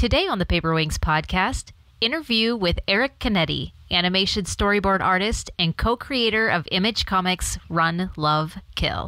Today on the Paper Wings podcast, interview with Eric Canete, animation storyboard artist and co-creator of Image Comics' Run, Love, Kill.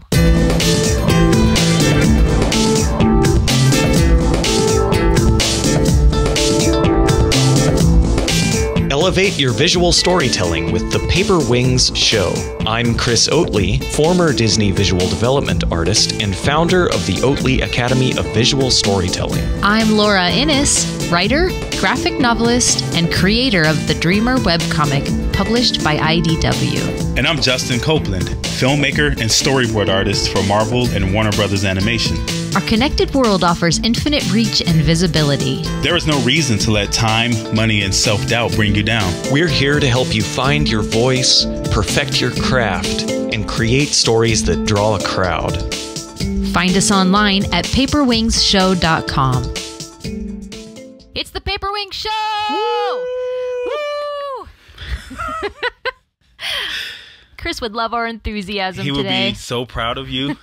Elevate your visual storytelling with the Paper Wings Show. I'm Chris Oatley, former Disney visual development artist and founder of the Oatley Academy of Visual Storytelling. I'm Laura Innes, writer, graphic novelist, and creator of the Dreamer webcomic, published by IDW. And I'm Justin Copeland, filmmaker and storyboard artist for Marvel and Warner Brothers Animation. Our connected world offers infinite reach and visibility. There is no reason to let time, money, and self-doubt bring you down. We're here to help you find your voice, perfect your craft, and create stories that draw a crowd. Find us online at paperwingsshow.com. It's the Paper Wings Show! Woo! Woo! Chris would love our enthusiasm today. He would be so proud of you.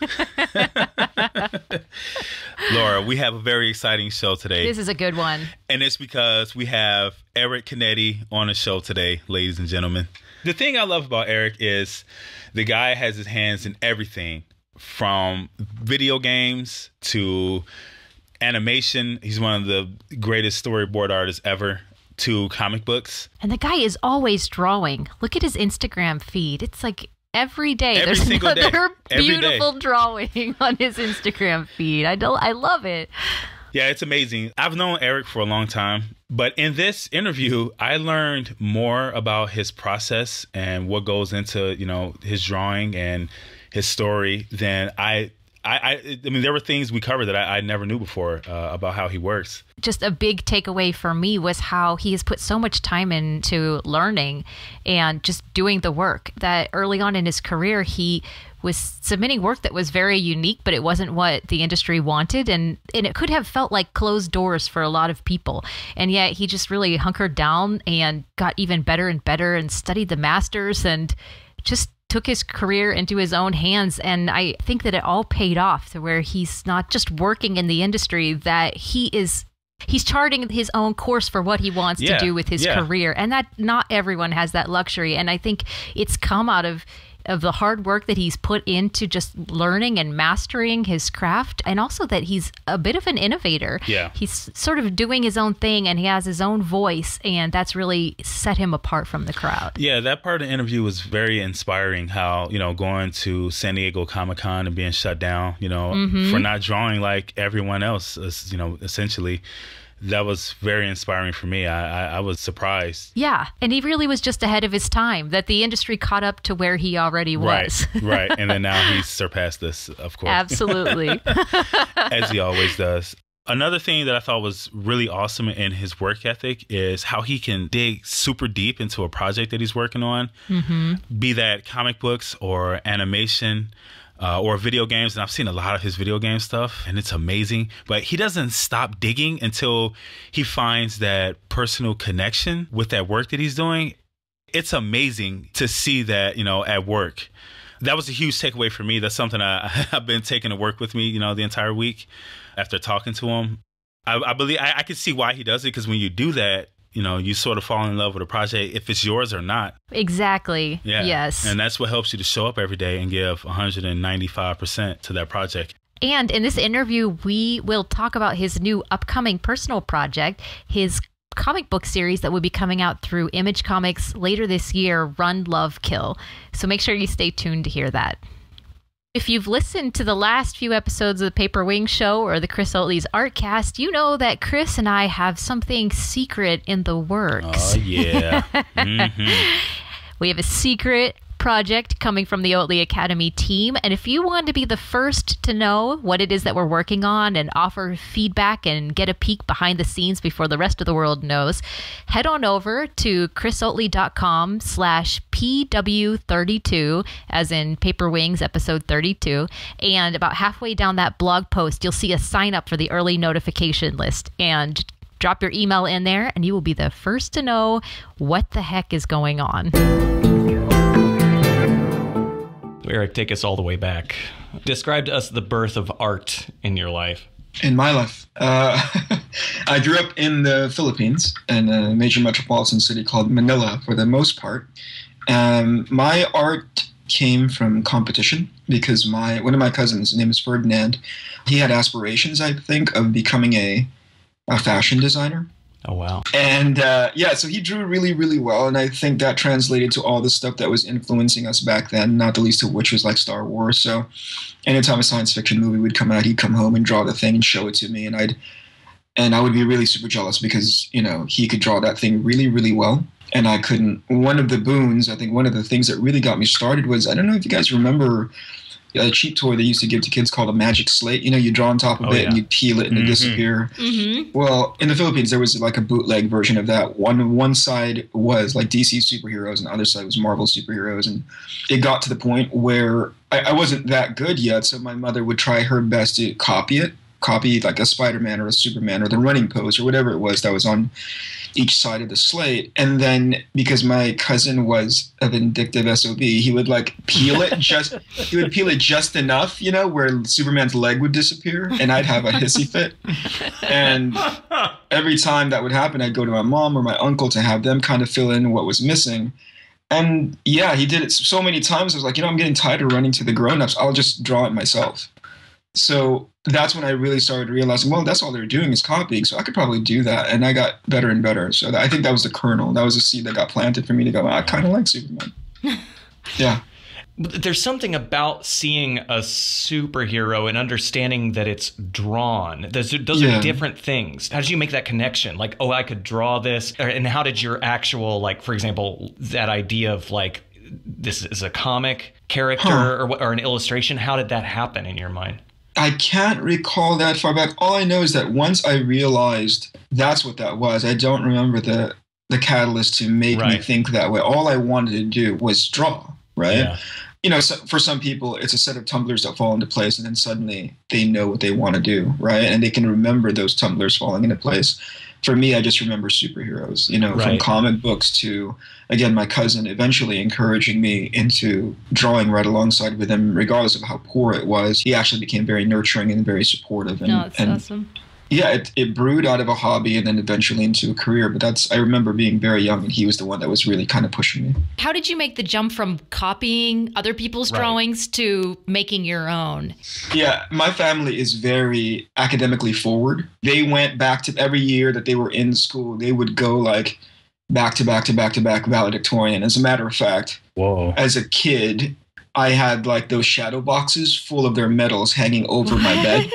Laura, we have a very exciting show today. This is a good one. And it's because we have Eric Canete on the show today, ladies and gentlemen. The thing I love about Eric is the guy has his hands in everything, from video games to animation. He's one of the greatest storyboard artists ever, to comic books. And the guy is always drawing. Look at his Instagram feed. It's like every day every there's single day. another Every beautiful day. drawing on his Instagram feed. I love it. Yeah, it's amazing. I've known Eric for a long time, but in this interview, I learned more about his process and what goes into, his drawing and his story than I mean, there were things we covered that I never knew before about how he works. Just a big takeaway for me was how he has put so much time into learning and just doing the work, that early on in his career, he was submitting work that was very unique, but it wasn't what the industry wanted. And it could have felt like closed doors for a lot of people. And yet he just really hunkered down and got even better and better and studied the masters and just took his career into his own hands. And I think that it all paid off to where he's not just working in the industry, that he's charting his own course for what he wants to do with his career. And that not everyone has that luxury. And I think it's come out of the hard work that he's put into just learning and mastering his craft, and also that he's a bit of an innovator. Yeah. He's sort of doing his own thing and he has his own voice, and that's really set him apart from the crowd. Yeah, that part of the interview was very inspiring, how, going to San Diego Comic-Con and being shut down, for not drawing like everyone else, essentially. That was very inspiring for me. I was surprised. Yeah, and he really was just ahead of his time, that the industry caught up to where he already was. Right. And then now he's surpassed us, of course. Absolutely. As he always does. Another thing that I thought was really awesome in his work ethic is how he can dig super deep into a project that he's working on, be that comic books or animation, or video games. And I've seen a lot of his video game stuff, and it's amazing. But he doesn't stop digging until he finds that personal connection with that work that he's doing. It's amazing to see that, at work. That was a huge takeaway for me. That's something I've been taking to work with me, the entire week after talking to him. I believe I can see why he does it, because when you do that, you sort of fall in love with a project, if it's yours or not. Exactly. Yeah. Yes. And that's what helps you to show up every day and give 195% to that project. And in this interview, we will talk about his new upcoming personal project, his comic book series that will be coming out through Image Comics later this year, Run, Love, Kill. So make sure you stay tuned to hear that. If you've listened to the last few episodes of the Paper Wings Show or the Chris Oatley's Artcast, you know that Chris and I have something secret in the works. Oh, yeah. We have a secret project coming from the Oatley Academy team. And if you want to be the first to know what it is that we're working on and offer feedback and get a peek behind the scenes before the rest of the world knows, head on over to chrisoatley.com/PW32, as in Paper Wings episode 32. And about halfway down that blog post, you'll see a sign up for the early notification list. And drop your email in there and you will be the first to know what the heck is going on. Eric, take us all the way back. Describe to us the birth of art in your life. In my life, I grew up in the Philippines in a major metropolitan city called Manila for the most part. My art came from competition because one of my cousins, his name is Ferdinand, he had aspirations, I think, of becoming a fashion designer. Oh, wow. And so he drew really, really well. And I think that translated to all the stuff that was influencing us back then, not the least of which was like Star Wars. So anytime a science fiction movie would come out, he'd come home and draw the thing and show it to me. And I would be really super jealous because, he could draw that thing really, really well. And I couldn't. One of the boons, I think one of the things that really got me started was, I don't know if you guys remember a cheap toy they used to give to kids called a magic slate. You draw on top of it and you peel it and it disappear. Mm-hmm. Well, in the Philippines, there was like a bootleg version of that. One side was like DC superheroes and the other side was Marvel superheroes. And it got to the point where I wasn't that good yet, so my mother would try her best to copy like a Spider-Man or a Superman or the running pose or whatever it was that was on each side of the slate. And then because my cousin was a vindictive SOB, he would like peel it just enough, where Superman's leg would disappear and I'd have a hissy fit. And every time that would happen, I'd go to my mom or my uncle to have them kind of fill in what was missing. And yeah, he did it so many times. I was like, I'm getting tired of running to the grown-ups. I'll just draw it myself. So that's when I really started realizing, well, that's all they're doing is copying. So I could probably do that. And I got better and better. So I think that was the kernel. That was the seed that got planted for me to go, I kind of like Superman. Yeah. There's something about seeing a superhero and understanding that it's drawn. Those are different things. How did you make that connection? Like, I could draw this. And how did your actual, like, for example, that idea of like, this is a comic character or an illustration, how did that happen in your mind? I can't recall that far back. All I know is that once I realized that's what that was, I don't remember the catalyst to make me think that way. All I wanted to do was draw, right? Yeah. So for some people, it's a set of tumblers that fall into place, and then suddenly they know what they want to do, right? And they can remember those tumblers falling into place. For me, I just remember superheroes, from comic books to, again, my cousin eventually encouraging me into drawing right alongside with him, regardless of how poor it was. He actually became very nurturing and very supportive. That's awesome. Yeah, it brewed out of a hobby and then eventually into a career. But I remember being very young and he was the one that was really kind of pushing me. How did you make the jump from copying other people's drawings to making your own? Yeah, my family is very academically forward. They went back to every year that they were in school, they would go like back to back valedictorian. As a matter of fact, as a kid, I had like those shadow boxes full of their medals hanging over my bed.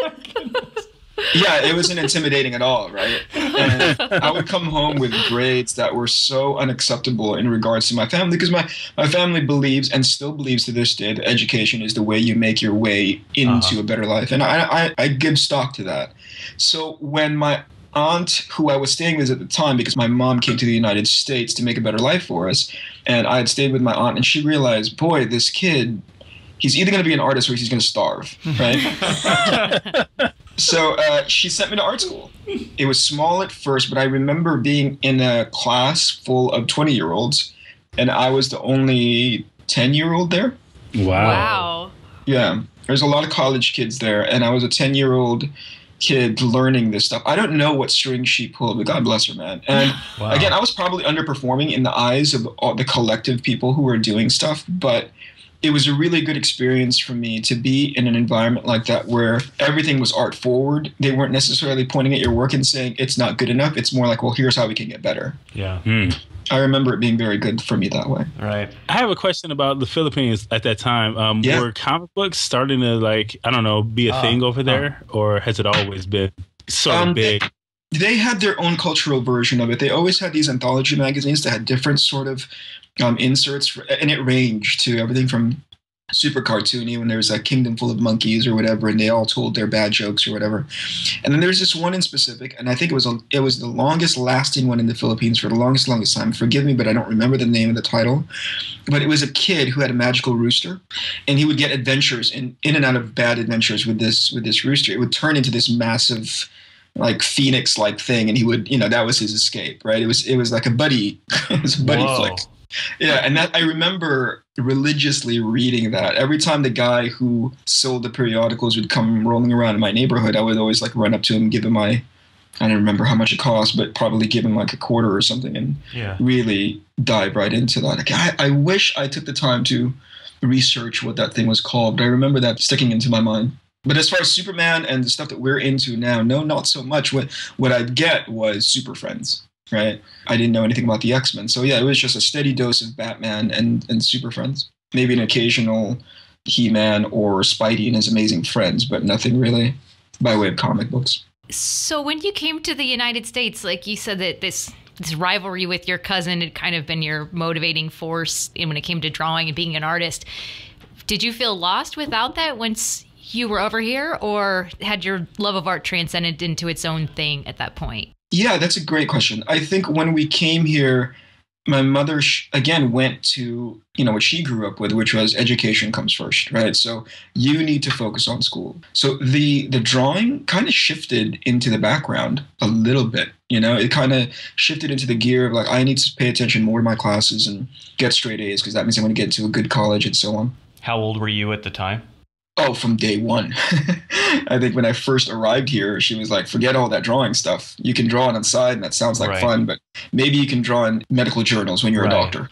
Yeah, it wasn't intimidating at all, right? And I would come home with grades that were so unacceptable in regards to my family, because my family believes and still believes to this day that education is the way you make your way into a better life. And I give stock to that. So when my aunt, who I was staying with at the time, because my mom came to the United States to make a better life for us, and I had stayed with my aunt, and she realized, boy, this kid, he's either going to be an artist or he's going to starve, right? So she sent me to art school. It was small at first, but I remember being in a class full of 20-year-olds, and I was the only 10-year-old there. Wow. Yeah. There's a lot of college kids there, and I was a 10-year-old kid learning this stuff. I don't know what string she pulled, but God bless her, man. And again, I was probably underperforming in the eyes of all the collective people who were doing stuff, but it was a really good experience for me to be in an environment like that where everything was art forward. They weren't necessarily pointing at your work and saying it's not good enough. It's more like, well, here's how we can get better. Yeah. I remember it being very good for me that way. Right. I have a question about the Philippines at that time. Were comic books starting to, like, I don't know, be a thing over there? Or has it always been sort of big? They had their own cultural version of it. They always had these anthology magazines that had different sort of inserts, and it ranged to everything from super cartoony when there was a kingdom full of monkeys or whatever, and they all told their bad jokes or whatever. And then there's this one in specific, and I think it was the longest lasting one in the Philippines for the longest time. Forgive me, but I don't remember the name of the title. But it was a kid who had a magical rooster, and he would get adventures in and out of bad adventures with this rooster. It would turn into this massive, like, phoenix-like thing, and he would, that was his escape, right? It was like a buddy, it was a buddy flick. Yeah, and that I remember religiously reading that. Every time the guy who sold the periodicals would come rolling around in my neighborhood, I would always like run up to him, give him my, I don't remember how much it cost, but probably give him like a quarter or something, and really dive right into that. Like, I wish I took the time to research what that thing was called, but I remember that sticking into my mind. But as far as Superman and the stuff that we're into now, no, not so much. What I'd get was Super Friends, right? I didn't know anything about the X-Men. So yeah, it was just a steady dose of Batman and Super Friends. Maybe an occasional He-Man or Spidey and his amazing friends, but nothing really by way of comic books. So when you came to the United States, like you said that this rivalry with your cousin had kind of been your motivating force when it came to drawing and being an artist. Did you feel lost without that once you were over here, or had your love of art transcended into its own thing at that point? Yeah, that's a great question. I think when we came here, my mother, again, went to, what she grew up with, which was education comes first, right? So you need to focus on school. So the drawing kind of shifted into the background a little bit, it kind of shifted into the gear of like, I need to pay attention more to my classes and get straight A's because that means I'm going to get into a good college and so on. How old were you at the time? Oh, from day one. I think when I first arrived here, she was like, forget all that drawing stuff. You can draw it on the side, and that sounds like fun, but maybe you can draw in medical journals when you're a doctor.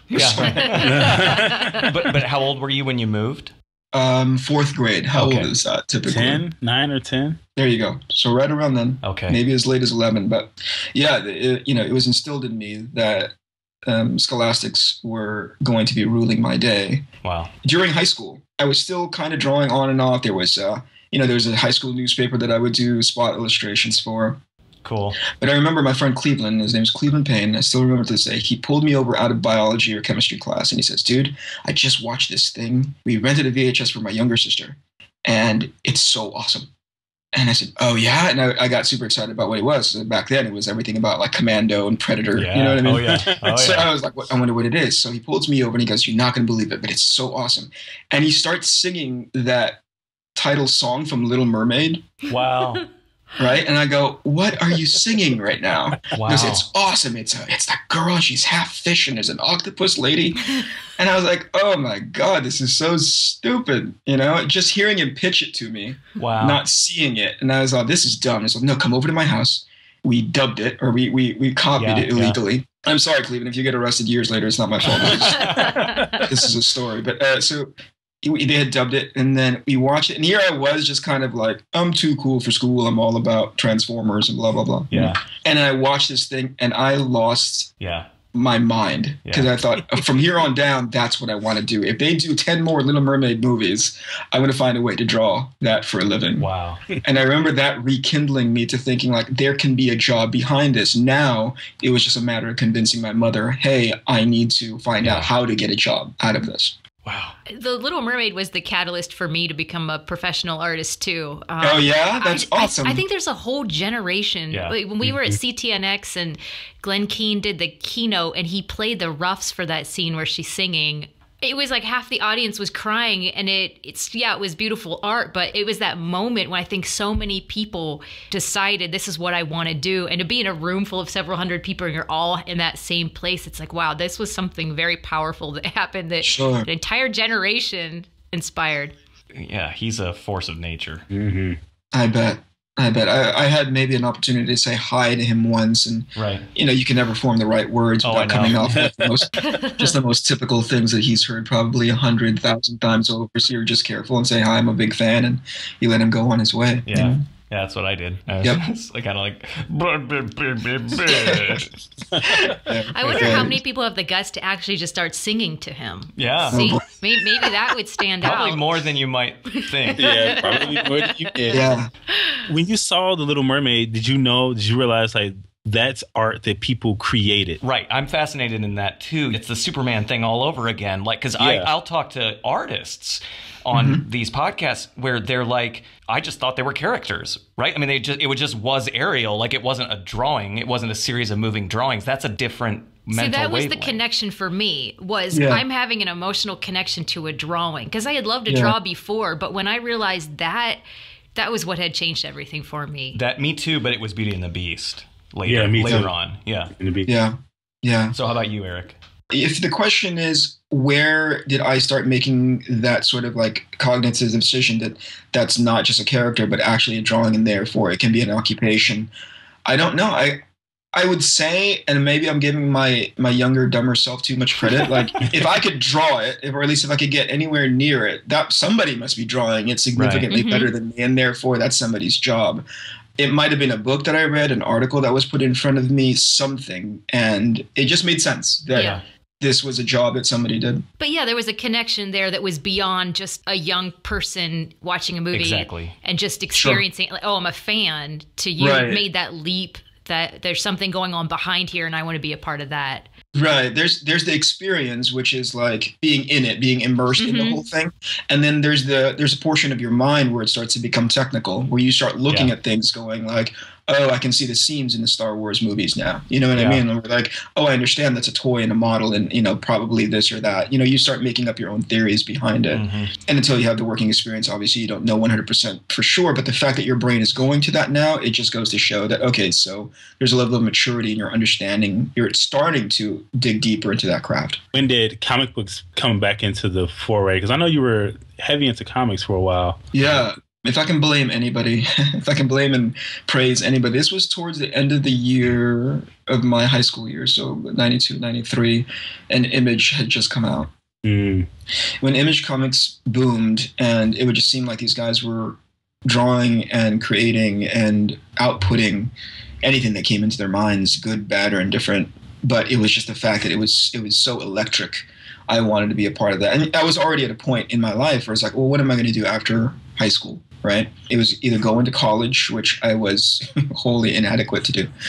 Yeah. but how old were you when you moved? 4th grade. How old is that typically? 9 or 10. There you go. So right around then. Okay. Maybe as late as 11. But yeah, it was instilled in me that scholastics were going to be ruling my day. Wow. During high school, I was still kind of drawing on and off. There was, there was a high school newspaper that I would do spot illustrations for. Cool. But I remember my friend Cleveland, his name is Cleveland Payne. I still remember to this day. He pulled me over out of biology or chemistry class, and he says, dude, I just watched this thing. We rented a VHS for my younger sister, and it's so awesome. And I said, oh, yeah? And I got super excited about what it was. So back then, it was everything about like Commando and Predator. Yeah. You know what I mean? Oh, yeah. So I was like, I wonder what it is. So he pulls me over and he goes, you're not going to believe it, but it's so awesome. And he starts singing that title song from Little Mermaid. Wow. Right? And I go, what are you singing right now? Wow. Because it's awesome. It's that girl. She's half fish and there's an octopus lady. And I was like, oh my God, this is so stupid. Just hearing him pitch it to me, not seeing it. And I was like, this is dumb. He's like, no, come over to my house. We dubbed it, or we copied it illegally. Yeah. I'm sorry, Cleveland, if you get arrested years later, it's not my fault. This is a story. But so they had dubbed it, and then we watched it. And here I was just kind of like, I'm too cool for school. I'm all about Transformers and blah, blah, blah. Yeah. And I watched this thing, and I lost my mind because I thought from here on down, that's what I want to do. If they do 10 more Little Mermaid movies, I'm going to find a way to draw that for a living. Wow. And I remember that rekindling me to thinking like there can be a job behind this. Now it was just a matter of convincing my mother, hey, I need to find out how to get a job out of this. Wow. The Little Mermaid was the catalyst for me to become a professional artist too. Oh yeah? That's awesome. I think there's a whole generation. Yeah. Like when we were at CTNX and Glenn Keane did the keynote and he played the roughs for that scene where she's singing. It was like half the audience was crying, and it was beautiful art, but it was that moment when I think so many people decided this is what I want to do. And to be in a room full of several hundred people and you're all in that same place, it's like, wow, this was something very powerful that happened that an entire generation inspired. Yeah, he's a force of nature. Mm-hmm. I bet. I had maybe an opportunity to say hi to him once, and you can never form the right words without coming off with the most typical things that he's heard probably 100,000 times over. So you're just careful and say hi, I'm a big fan, and you let him go on his way. Yeah. Yeah, that's what I did. I was kind of like... I wonder how many people have the guts to actually just start singing to him. Yeah. See, maybe that would stand out. Probably more than you might think. Yeah, probably more than you did. Yeah. When you saw The Little Mermaid, did you realize like that's art that people created? Right. I'm fascinated in that too. It's the Superman thing all over again. Like, because I'll talk to artists on these podcasts where they're like, I just thought they were characters, right? I mean, it was Ariel. Like, it wasn't a drawing. It wasn't a series of moving drawings. That's a different mental See, that was wavelength. the connection for me, was I'm having an emotional connection to a drawing. Because I had loved to draw before, but when I realized that was what had changed everything for me. Me too, but it was Beauty and the Beast later, Yeah, me too. later on. Yeah. Yeah. So how about you, Eric? If the question is, where did I start making that sort of like cognitive decision that that's not just a character, but actually a drawing, and therefore it can be an occupation? I don't know. I would say, and maybe I'm giving my younger, dumber self too much credit. Like, if I could draw it, or at least if I could get anywhere near it, that somebody must be drawing it significantly better than me, and therefore that's somebody's job. It might have been a book that I read, an article that was put in front of me, something, and it just made sense that this was a job that somebody did. But yeah, there was a connection there that was beyond just a young person watching a movie and just experiencing, like, oh, I'm a fan, to you made that leap that there's something going on behind here and I want to be a part of that. Right. There's the experience, which is like being in it, being immersed in the whole thing. And then there's a portion of your mind where it starts to become technical, where you start looking at things going like, oh, I can see the seams in the Star Wars movies now. You know what I mean? And we're like, oh, I understand that's a toy and a model and, you know, probably this or that. You know, you start making up your own theories behind it. And until you have the working experience, obviously you don't know 100% for sure. But the fact that your brain is going to that now, it just goes to show that, okay, so there's a level of maturity in your understanding. You're starting to dig deeper into that craft. When did comic books come back into the foray? Because I know you were heavy into comics for a while. Yeah. If I can blame anybody, if I can blame and praise anybody, this was towards the end of the year of my high school year, so 92, 93, and Image had just come out. When Image Comics boomed, and it would just seem like these guys were drawing and creating and outputting anything that came into their minds, good, bad, or indifferent. But it was just the fact that it was so electric. I wanted to be a part of that. And I was already at a point in my life where it's like, well, what am I going to do after high school? Right? It was either go into college, which I was wholly inadequate to do,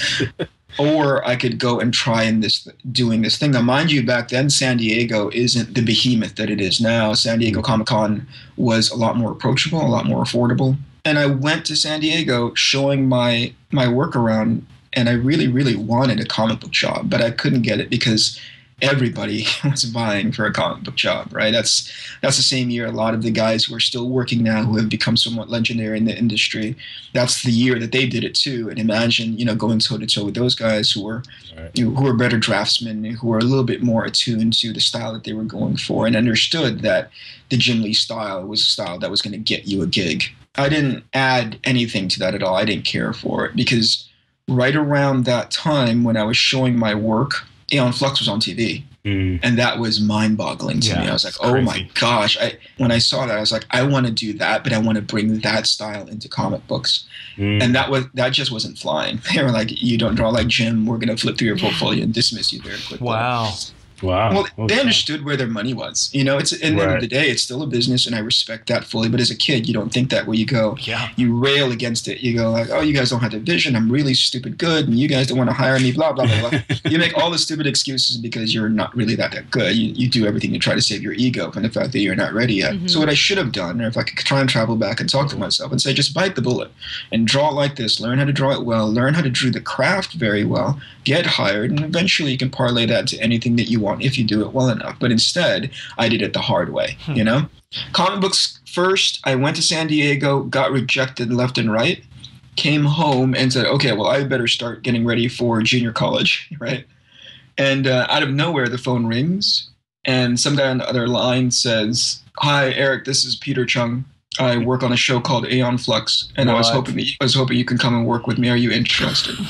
or I could go and try doing this thing. Now, mind you, back then, San Diego isn't the behemoth that it is now. San Diego Comic-Con was a lot more approachable, a lot more affordable. And I went to San Diego showing my work around, and I really, really wanted a comic book job, but I couldn't get it because everybody was vying for a comic book job, right? That's the same year a lot of the guys who are still working now, who have become somewhat legendary in the industry, that's the year that they did it too. And imagine, you know, going toe to toe with those guys who were who were better draftsmen, who were a little bit more attuned to the style that they were going for, and understood that the Jim Lee style was a style that was going to get you a gig. I didn't add anything to that at all. I didn't care for it, because right around that time when I was showing my work, Aeon Flux was on TV. And that was mind-boggling to me. I was like, oh my gosh. When I saw that, I was like, I want to do that, but I want to bring that style into comic books. And that just wasn't flying. They were like, you don't draw like Jim. We're going to flip through your portfolio and dismiss you very quickly. Wow. Wow. Well, they understood where their money was. You know, it's at the end of the day, it's still a business, and I respect that fully. But as a kid, you don't think that way. You go, you rail against it. You go like, oh, you guys don't have the vision. I'm really stupid good, and you guys don't want to hire me, blah, blah, blah, blah. You make all the stupid excuses because you're not really that good. You do everything to try to save your ego from the fact that you're not ready yet. So what I should have done, or if I could try and travel back and talk to myself and say, just bite the bullet and draw it like this. Learn how to draw it well. Learn how to draw the craft very well. Get hired, and eventually you can parlay that to anything that you want if you do it well enough. But instead, I did it the hard way, you know? Comic books first, I went to San Diego, got rejected left and right, came home and said, okay, well, I better start getting ready for junior college, right? And out of nowhere, the phone rings, and some guy on the other line says, hi, Eric, this is Peter Chung. I work on a show called Aeon Flux, and I was hoping you can come and work with me. Are you interested?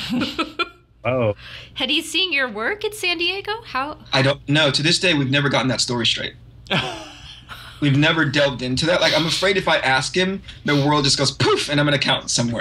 Oh. Had he seen your work at San Diego? How? I don't know. To this day, we've never gotten that story straight. We've never delved into that. Like, I'm afraid if I ask him, the world just goes poof, and I'm an accountant somewhere.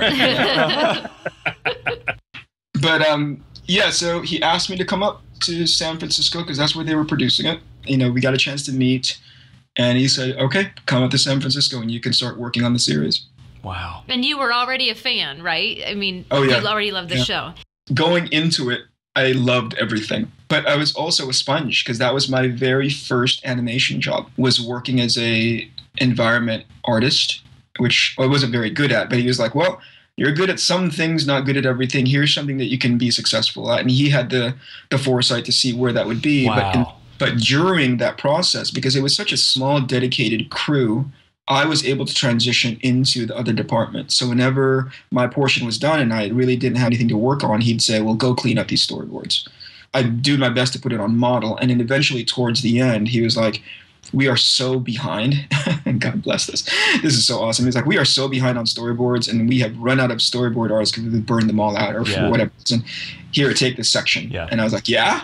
But yeah, so he asked me to come up to San Francisco because that's where they were producing it. You know, we got a chance to meet, and he said, okay, come up to San Francisco and you can start working on the series. Wow. And you were already a fan, right? I mean, you already loved the show. Going into it, I loved everything. But I was also a sponge, because that was my very first animation job, was working as a environment artist, which I wasn't very good at. But he was like, well, you're good at some things, not good at everything. Here's something that you can be successful at. And he had the foresight to see where that would be. Wow. But during that process, because it was such a small, dedicated crew, I was able to transition into the other department. So whenever my portion was done and I really didn't have anything to work on, he'd say, well, go clean up these storyboards. I do my best to put it on model. And then eventually towards the end, he was like, we are so behind. And God bless this. This is so awesome. He's like, we are so behind on storyboards, and we have run out of storyboard artists because we burned them all out or for whatever reason. Here, take this section. Yeah. And I was like, yeah?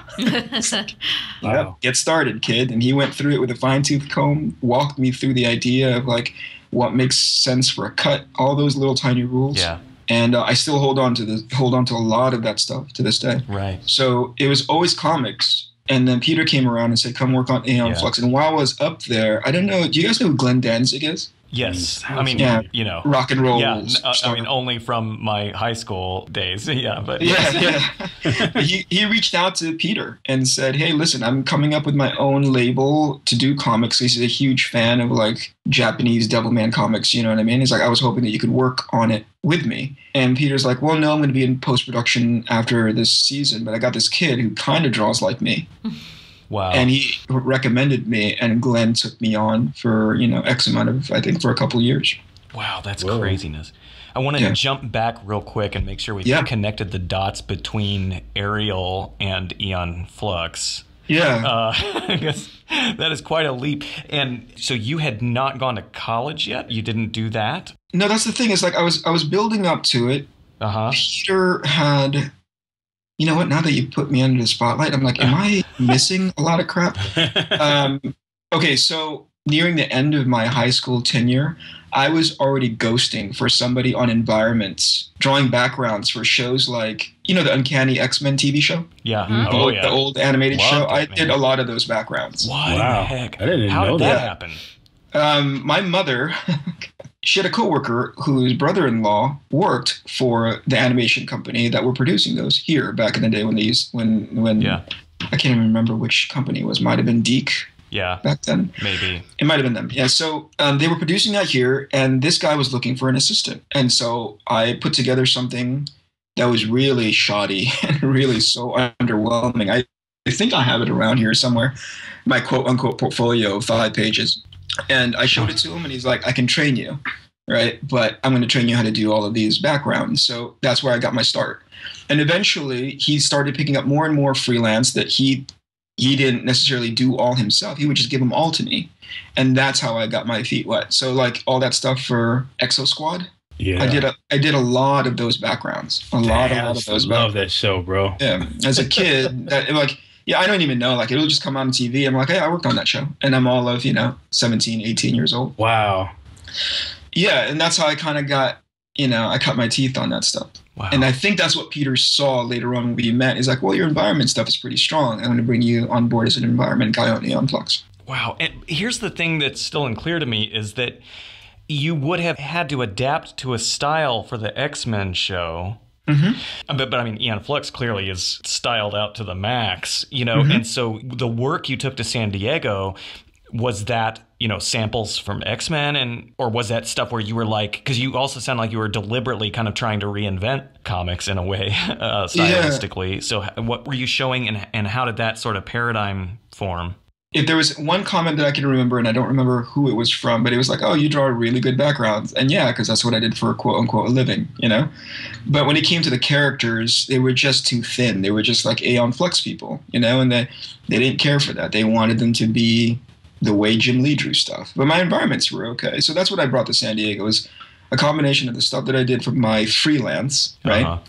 Wow. Get started, kid. And he went through it with a fine-tooth comb, walked me through the idea of like what makes sense for a cut, all those little tiny rules. Yeah. And I still hold on to a lot of that stuff to this day. Right. So it was always comics. And then Peter came around and said, come work on Aeon Flux. And while I was up there, I don't know, do you guys know who Glenn Danzig is? Yes. I mean, you know. Rock and roll. Yeah, I mean, only from my high school days. Yeah, but. Yeah. But he reached out to Peter and said, hey, listen, I'm coming up with my own label to do comics. He's a huge fan of like Japanese Devilman comics, you know what I mean? He's like, I was hoping that you could work on it with me. And Peter's like, well, no, I'm going to be in post-production after this season, but I got this kid who kind of draws like me. Wow. And he recommended me, and Glenn took me on for, you know, X amount of, I think, for a couple of years. Wow, that's craziness. I want to jump back real quick and make sure we connected the dots between Ariel and Aeon Flux. Yeah. I guess that is quite a leap. And so you had not gone to college yet? You didn't do that? No, that's the thing. Is like I was building up to it. Peter had... You know what? Now that you put me under the spotlight, I'm like, am I missing a lot of crap? Okay, so nearing the end of my high school tenure, I was already ghosting for somebody on environments, drawing backgrounds for shows like, you know, the Uncanny X-Men TV show? Yeah. Mm-hmm. The old animated show. I did a lot of those backgrounds. What in the heck? I didn't know that happen? My mother... She had a coworker whose brother-in-law worked for the animation company that were producing those here back in the day when I can't even remember which company it was. Might have been Deke. Yeah. Back then. Maybe. It might have been them. Yeah. So they were producing that here, and this guy was looking for an assistant. And so I put together something that was really shoddy and really so underwhelming. I think I have it around here somewhere. My quote-unquote portfolio of 5 pages. And I showed it to him, and he's like, I can train you, right? But I'm going to train you how to do all of these backgrounds. So that's where I got my start. And eventually, he started picking up more and more freelance that he didn't necessarily do all himself. He would just give them all to me. And that's how I got my feet wet. So like all that stuff for Exo Squad, I did a lot of those backgrounds. A lot of those backgrounds. Love that show, bro. Yeah. As a kid, I don't even know. Like, it'll just come on TV. I'm like, hey, I worked on that show. And I'm all of, 17, 18 years old. Wow. Yeah, and that's how I kind of got, I cut my teeth on that stuff. Wow. And I think that's what Peter saw later on when we met. He's like, well, your environment stuff is pretty strong. I'm going to bring you on board as an environment guy on Aeon Flux. Wow. And here's the thing that's still unclear to me is that you would have had to adapt to a style for the X-Men show. Mm-hmm. But I mean, Aeon Flux clearly is styled out to the max, mm-hmm. And so the work you took to San Diego, was that, samples from X-Men, or was that stuff where you were like, because you also sound like you were deliberately kind of trying to reinvent comics in a way, stylistically. Yeah. So what were you showing, and how did that sort of paradigm form? If there was one comment that I can remember, and I don't remember who it was from, but it was like, oh, you draw really good backgrounds. And yeah, because that's what I did for quote unquote a living, But when it came to the characters, they were just too thin. They were just like Aeon Flux people, and they didn't care for that. They wanted them to be the way Jim Lee drew stuff. But my environments were okay. So that's what I brought to San Diego, was a combination of the stuff that I did for my freelance, right? Uh-huh.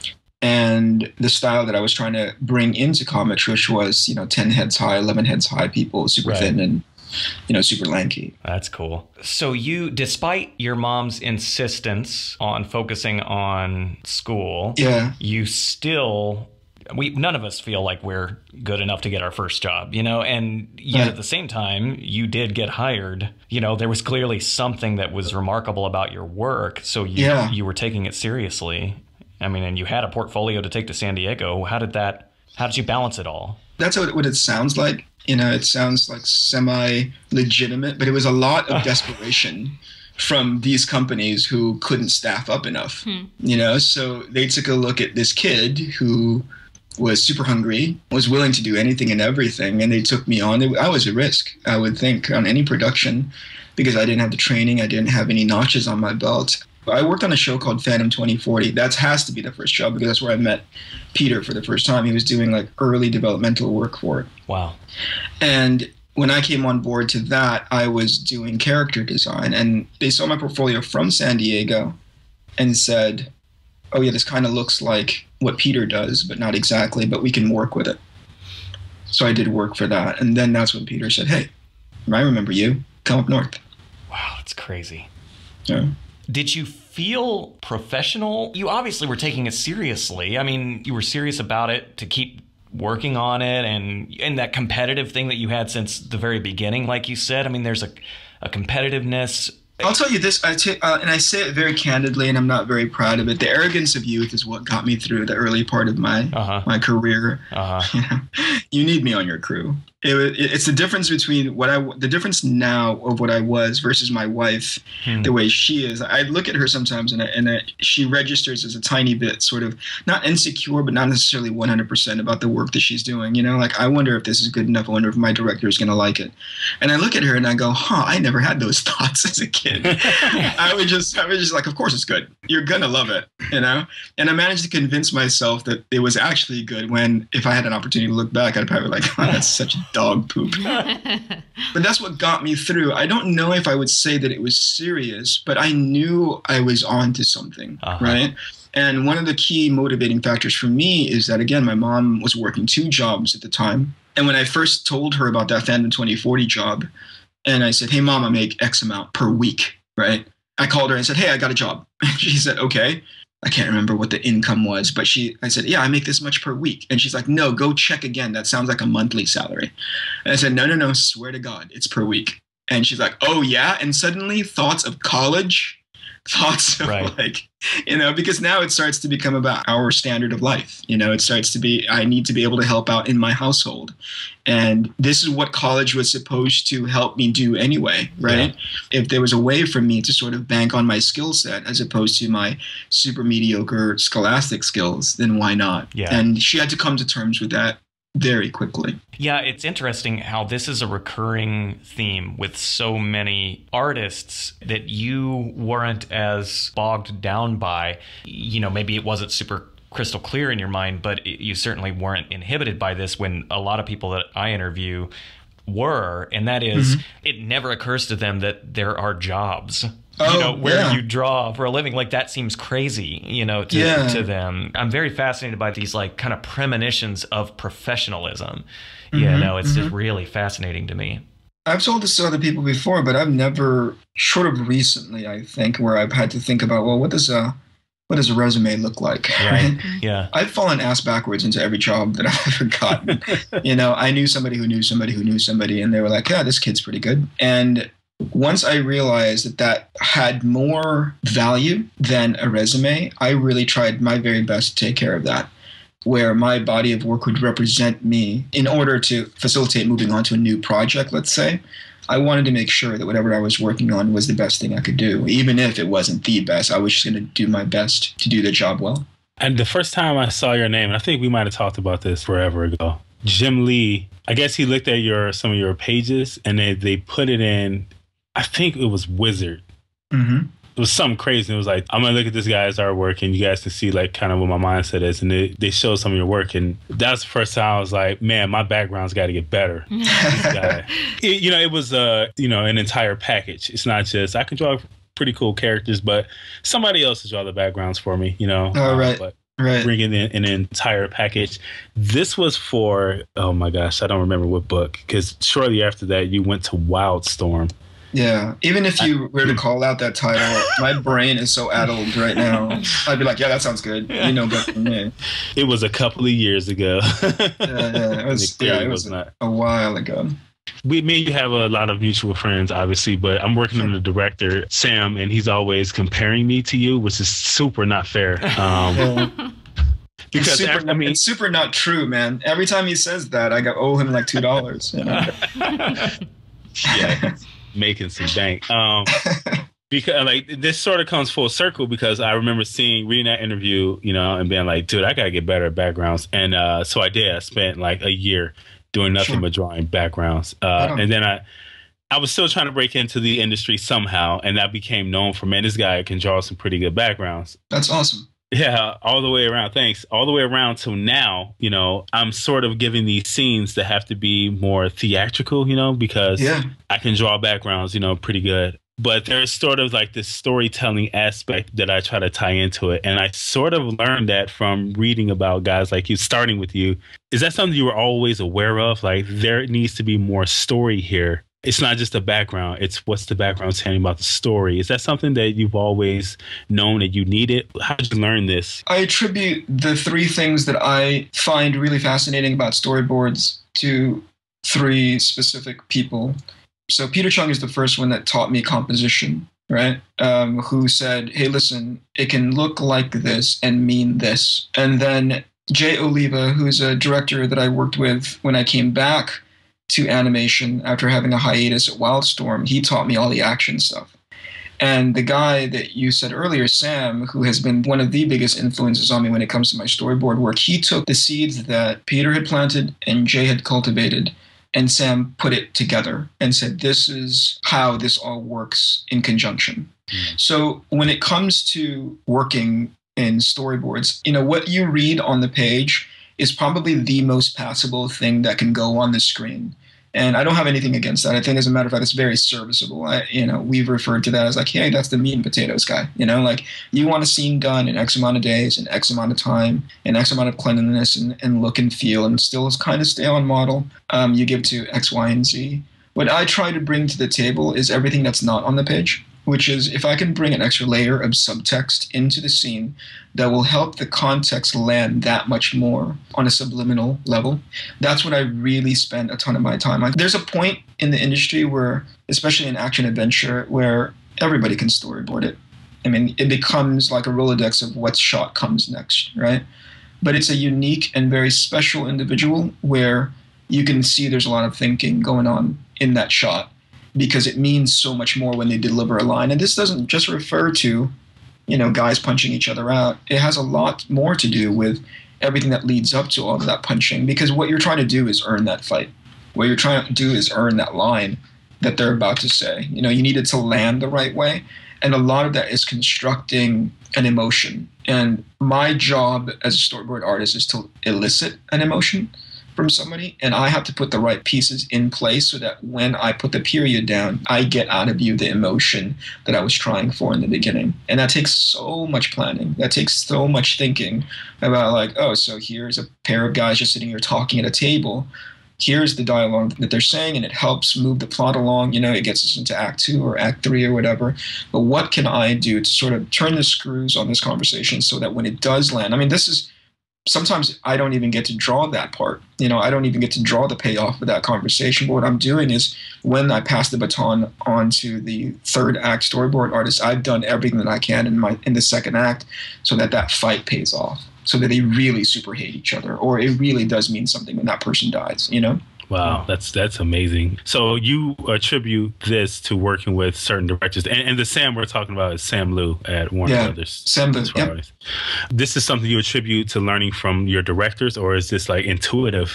And the style that I was trying to bring into comics, which was, 10 heads high, 11 heads high people, super thin and, super lanky. That's cool. So you, despite your mom's insistence on focusing on school, you still, none of us feel like we're good enough to get our first job, and yet at the same time, you did get hired. There was clearly something that was remarkable about your work. So you were taking it seriously. I mean, and you had a portfolio to take to San Diego. How did you balance it all? That's what it sounds like. It sounds like semi-legitimate, but it was a lot of desperation from these companies who couldn't staff up enough. So they took a look at this kid who was super hungry, was willing to do anything and everything, and they took me on. I was a risk, I would think, on any production, because I didn't have the training, I didn't have any notches on my belt. I worked on a show called Phantom 2040. That has to be the first job because that's where I met Peter for the first time. He was doing like early developmental work for it. Wow. And when I came on board to that, I was doing character design, and they saw my portfolio from San Diego and said, oh yeah, this kind of looks like what Peter does, but not exactly, but we can work with it. So I did work for that. And then that's when Peter said, hey, I remember you. Come up north. Wow, that's crazy. Yeah. Did you feel professional? You obviously were taking it seriously. I mean, you were serious about it to keep working on it, and that competitive thing that you had since the very beginning, like you said. I mean, there's a competitiveness. I'll tell you this, and I say it very candidly, and I'm not very proud of it. The arrogance of youth is what got me through the early part of my career. You need me on your crew. It's the difference between the difference now of what I was versus my wife, the way she is. I look at her sometimes, and she registers as a tiny bit sort of not insecure, but not necessarily 100% about the work that she's doing. You know, like I wonder if this is good enough. I wonder if my director is going to like it. And I look at her and I go, I never had those thoughts as a kid. I was just like, of course it's good. You're gonna love it, you know. And I managed to convince myself that it was actually good. When if I had an opportunity to look back, I'd probably be like, that's such dog poop. But that's what got me through. I don't know if I would say that it was serious, but I knew I was on to something, right? And one of the key motivating factors for me is that, again, my mom was working 2 jobs at the time. And when I first told her about that Phantom 2040 job, and I said, hey, Mom, I make X amount per week, right? I called her and said, hey, I got a job. She said, okay. I can't remember what the income was, but I said, yeah, I make this much per week. And she's like, no, go check again. That sounds like a monthly salary. And I said, no, swear to God, it's per week. And she's like, oh, yeah. And suddenly thoughts of college, thoughts of like, you know, because now it starts to become about our standard of life. You know, it starts to be, I need to be able to help out in my household. And this is what college was supposed to help me do anyway, right? Yeah. If there was a way for me to sort of bank on my skill set as opposed to my super mediocre scholastic skills, then why not? Yeah. And she had to come to terms with that very quickly. Yeah, it's interesting how this is a recurring theme with so many artists that you weren't as bogged down by. You know, maybe it wasn't super crystal clear in your mind, but you certainly weren't inhibited by this when a lot of people that I interview were, and that is, it never occurs to them that there are jobs. You know, where you draw for a living. Like, that seems crazy, you know, to them. I'm very fascinated by these, like, kind of premonitions of professionalism. You know, it's just really fascinating to me. I've told this to other people before, but I've never, short of recently, I think, where I've had to think about, well, what does a resume look like? Right. Yeah. I've fallen ass backwards into every job that I've ever gotten. You know, I knew somebody who knew somebody who knew somebody, and they were like, yeah, this kid's pretty good. And once I realized that had more value than a resume, I really tried my very best to take care of that, where my body of work would represent me in order to facilitate moving on to a new project, let's say. I wanted to make sure that whatever I was working on was the best thing I could do. Even if it wasn't the best, I was just going to do my best to do the job well. And the first time I saw your name, and I think we might have talked about this forever ago, Jim Lee, I guess he looked at some of your pages and they put it in, I think it was Wizard. It was something crazy. It was like, I'm going to look at this guy's artwork and you guys can see like kind of what my mindset is. And they showed some of your work. And that's the first time I was like, man, my background's got to get better. It was, an entire package. It's not just, I can draw pretty cool characters, but somebody else will draw the backgrounds for me, you know. But bringing in an entire package. This was for, oh my gosh, I don't remember what book. Because shortly after that, you went to Wildstorm. Yeah, even if you were to call out that title, my brain is so addled right now. I'd be like, yeah, that sounds good. You know better than me. It was a couple of years ago. It was a while ago. Me and you have a lot of mutual friends, obviously, but I'm working on the director, Sam, and he's always comparing me to you, which is super not fair. Because it's super not true, man. Every time he says that, I owe him like $2. You know? Yeah. Making some bank. Because like this sort of comes full circle because I remember reading that interview, you know, and being like, dude, I gotta get better at backgrounds. And so I did. I spent like a year doing nothing but drawing backgrounds. And then I I was still trying to break into the industry somehow, and I became known for, man, this guy can draw some pretty good backgrounds. That's awesome. Yeah, all the way around. Thanks. All the way around to now, I'm sort of giving these scenes that have to be more theatrical, because I can draw backgrounds, pretty good. But there's sort of like this storytelling aspect that I try to tie into it. And I sort of learned that from reading about guys like you, starting with you. Is that something you were always aware of? Like, there needs to be more story here. It's not just a background. It's what's the background telling about the story. Is that something that you've always known that you needed? How did you learn this? I attribute the 3 things that I find really fascinating about storyboards to 3 specific people. So Peter Chung is the first one that taught me composition, right? Who said, hey, listen, it can look like this and mean this. And then Jay Oliva, who's a director that I worked with when I came back to animation after having a hiatus at Wildstorm, he taught me all the action stuff. And the guy that you said earlier, Sam, who has been one of the biggest influences on me when it comes to my storyboard work, he took the seeds that Peter had planted and Jay had cultivated, and Sam put it together and said, this is how this all works in conjunction. So when it comes to working in storyboards, what you read on the page is probably the most passable thing that can go on the screen. And I don't have anything against that. I think, as a matter of fact, it's very serviceable. We've referred to that as like, hey, that's the meat and potatoes guy. Like, you want a scene done in X amount of days, in X amount of time, in X amount of cleanliness and look and feel, and still kind of stay on model. You give to X, Y, and Z. What I try to bring to the table is everything that's not on the page, which is if I can bring an extra layer of subtext into the scene that will help the context land that much more on a subliminal level, that's what I really spend a ton of my time on. There's a point in the industry where, especially in action adventure, where everybody can storyboard it. I mean, it becomes like a Rolodex of what shot comes next, right? But it's a unique and very special individual where you can see there's a lot of thinking going on in that shot, because it means so much more when they deliver a line. And this doesn't just refer to, guys punching each other out. It has a lot more to do with everything that leads up to all of that punching, because what you're trying to do is earn that fight. What you're trying to do is earn that line that they're about to say. You need it to land the right way. And a lot of that is constructing an emotion. And my job as a storyboard artist is to elicit an emotion from somebody, and I have to put the right pieces in place so that when I put the period down, I get out of you the emotion that I was trying for in the beginning. And that takes so much planning. That takes so much thinking about like, oh, so here's a pair of guys just sitting here talking at a table. Here's the dialogue that they're saying, and it helps move the plot along. It gets us into Act 2 or Act 3 or whatever. But what can I do to sort of turn the screws on this conversation so that when it does land, sometimes I don't even get to draw that part. I don't even get to draw the payoff of that conversation. But what I'm doing is, when I pass the baton on to the 3rd act storyboard artist, I've done everything that I can in the 2nd act so that fight pays off, so that they really super hate each other, or it really does mean something when that person dies, Wow, that's amazing. So you attribute this to working with certain directors, and the Sam we're talking about is Sam Liu at Warner Brothers. Sam Liu. Yep. This is something you attribute to learning from your directors, or is this like intuitive?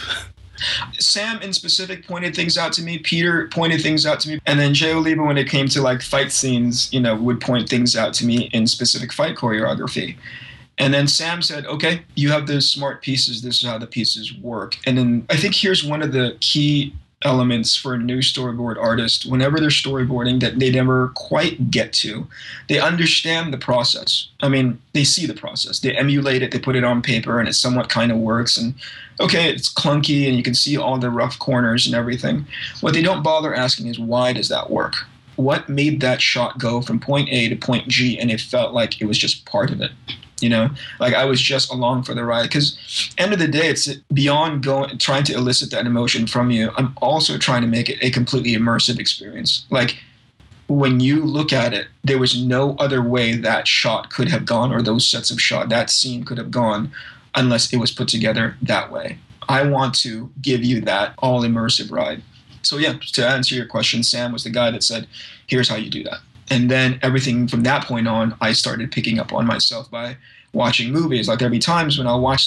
Sam in specific pointed things out to me. Peter pointed things out to me, and then Jay Oliva, when it came to like fight scenes, would point things out to me in specific fight choreography. And then Sam said, okay, you have those smart pieces. This is how the pieces work. And then I think here's one of the key elements for a new storyboard artist. Whenever they're storyboarding that they never quite get to, they understand the process. They see the process. They emulate it. They put it on paper, and it somewhat kind of works. And okay, it's clunky, and you can see all the rough corners and everything. What they don't bother asking is, why does that work? What made that shot go from point A to point G, and it felt like it was just part of it? Like I was just along for the ride, because end of the day, it's beyond trying to elicit that emotion from you. I'm also trying to make it a completely immersive experience. Like when you look at it, there was no other way that shot could have gone, or those sets of shot, that scene could have gone, unless it was put together that way. I want to give you that all immersive ride. So yeah, to answer your question, Sam was the guy that said, here's how you do that. And then everything from that point on, I started picking up on myself by watching movies. Like there'd be times when I'll watch something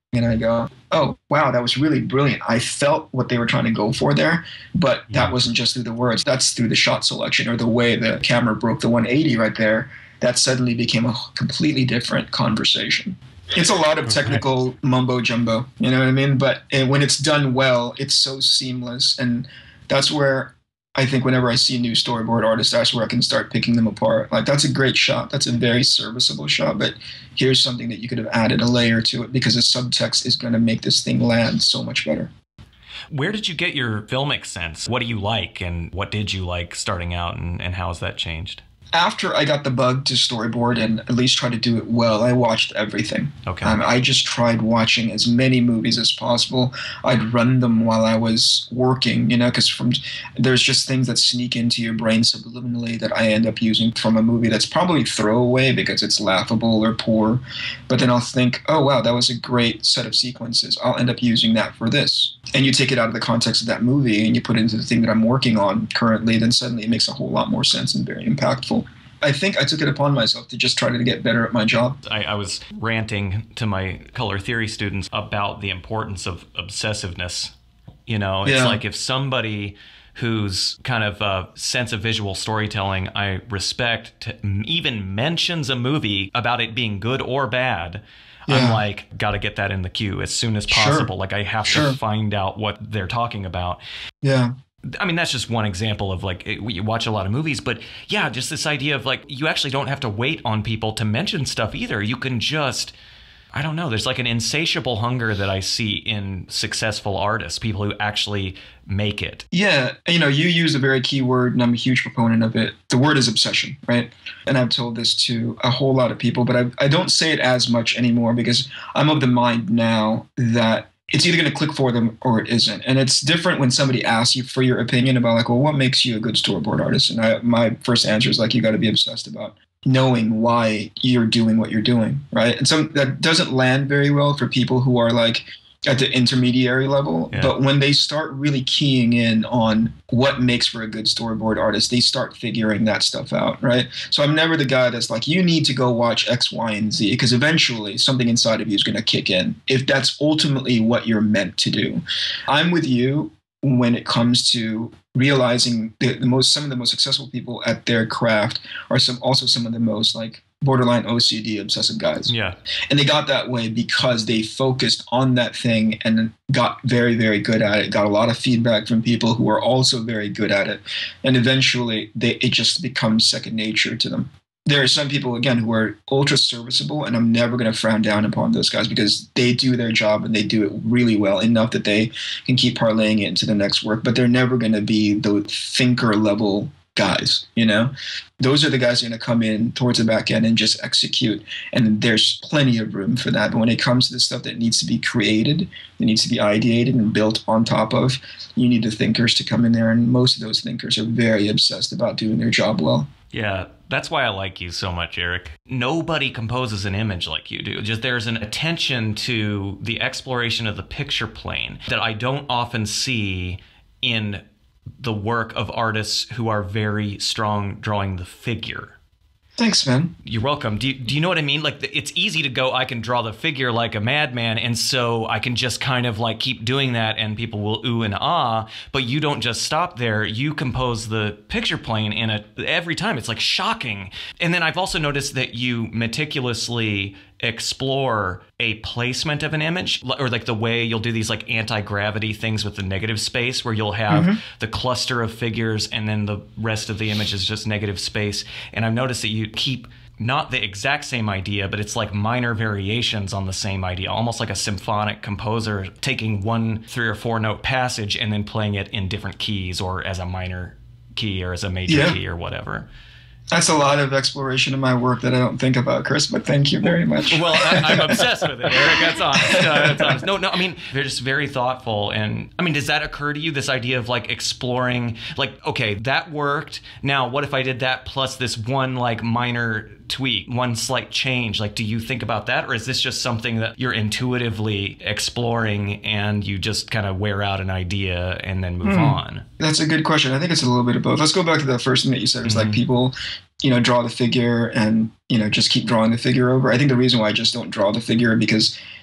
and I go, oh, wow, that was really brilliant. I felt what they were trying to go for there, but that wasn't just through the words. That's through the shot selection or the way the camera broke the 180 right there. That suddenly became a completely different conversation. It's a lot of technical mumbo jumbo, you know what I mean? But when it's done well, it's so seamless. And that's where I think whenever I see new storyboard artists, that's where I can start picking them apart. Like, that's a great shot. That's a very serviceable shot. But here's something that you could have added a layer to it because the subtext is going to make this thing land so much better. Where did you get your filmic sense? What do you like and what did you like starting out, and how has that changed? After I got the bug to storyboard and at least try to do it well, I watched everything. Okay. I just tried watching as many movies as possible. I'd run them while I was working, you know, because there's just things that sneak into your brain subliminally that I end up using from a movie that's probably throwaway because it's laughable or poor. But then I'll think, oh, wow, that was a great set of sequences. I'll end up using that for this. And you take it out of the context of that movie and you put it into the thing that I'm working on currently, then suddenly it makes a whole lot more sense and very impactful. I think I took it upon myself to just try to get better at my job. I was ranting to my color theory students about the importance of obsessiveness. You know, it's like if somebody whose kind of sense of visual storytelling I respect even mentions a movie about it being good or bad, I'm like, got to get that in the queue as soon as possible. Like, I have to find out what they're talking about. Yeah. I mean, that's just one example of like, you watch a lot of movies, but yeah, just this idea of like, you actually don't have to wait on people to mention stuff either. You can just, I don't know, there's like an insatiable hunger that I see in successful artists, people who actually make it. Yeah. You know, you use a very key word and I'm a huge proponent of it. The word is obsession, right? And I've told this to a whole lot of people, but I don't say it as much anymore because I'm of the mind now that it's either going to click for them or it isn't. And it's different when somebody asks you for your opinion about like, well, what makes you a good storyboard artist? And my first answer is like, you got to be obsessed about knowing why you're doing what you're doing, right? And so that doesn't land very well for people who are like at the intermediary level. Yeah. But when they start really keying in on what makes for a good storyboard artist, they start figuring that stuff out, right? So I'm never the guy that's like, you need to go watch X, Y, and Z, because eventually something inside of you is going to kick in if that's ultimately what you're meant to do. I'm with you when it comes to realizing some of the most successful people at their craft are also some of the most like borderline OCD obsessive guys. Yeah. And they got that way because they focused on that thing and got very, very good at it, got a lot of feedback from people who are also very good at it. And eventually it just becomes second nature to them. There are some people, again, who are ultra serviceable, and I'm never going to frown down upon those guys because they do their job and they do it really well, enough that they can keep parlaying it into the next work, but they're never going to be the thinker level guys, you know? Those are the guys who are going to come in towards the back end and just execute, and there's plenty of room for that. But when it comes to the stuff that needs to be created, that needs to be ideated and built on top of, you need the thinkers to come in there, and most of those thinkers are very obsessed about doing their job well. Yeah, that's why I like you so much, Eric. Nobody composes an image like you do. Just there's an attention to the exploration of the picture plane that I don't often see in the work of artists who are very strong drawing the figure. Thanks, man. You're welcome. Do you know what I mean? Like, it's easy to go, I can draw the figure like a madman, and so I can just kind of like keep doing that and people will ooh and ah, but you don't just stop there. You compose the picture plane every time. It's like shocking. And then I've also noticed that you meticulously explore a placement of an image, or like the way you'll do these like anti-gravity things with the negative space where you'll have the cluster of figures and then the rest of the image is just negative space. And I've noticed that you keep not the exact same idea, but it's like minor variations on the same idea, almost like a symphonic composer taking one 3 or 4 note passage and then playing it in different keys or as a minor key or as a major key or whatever. That's a lot of exploration in my work that I don't think about, Chris, but thank you very much. Well, I'm obsessed with it, Eric. That's honest. That's honest. No, I mean, they're just very thoughtful. And I mean, does that occur to you, this idea of like exploring, like, okay, that worked. Now, what if I did that plus this one like minor tweak, one slight change? Like, do you think about that? Or is this just something that you're intuitively exploring and you just kind of wear out an idea and then move on? That's a good question. I think it's a little bit of both. Let's go back to the first thing that you said. It was like people, draw the figure and, just keep drawing the figure over. I think the reason why I just don't draw the figure because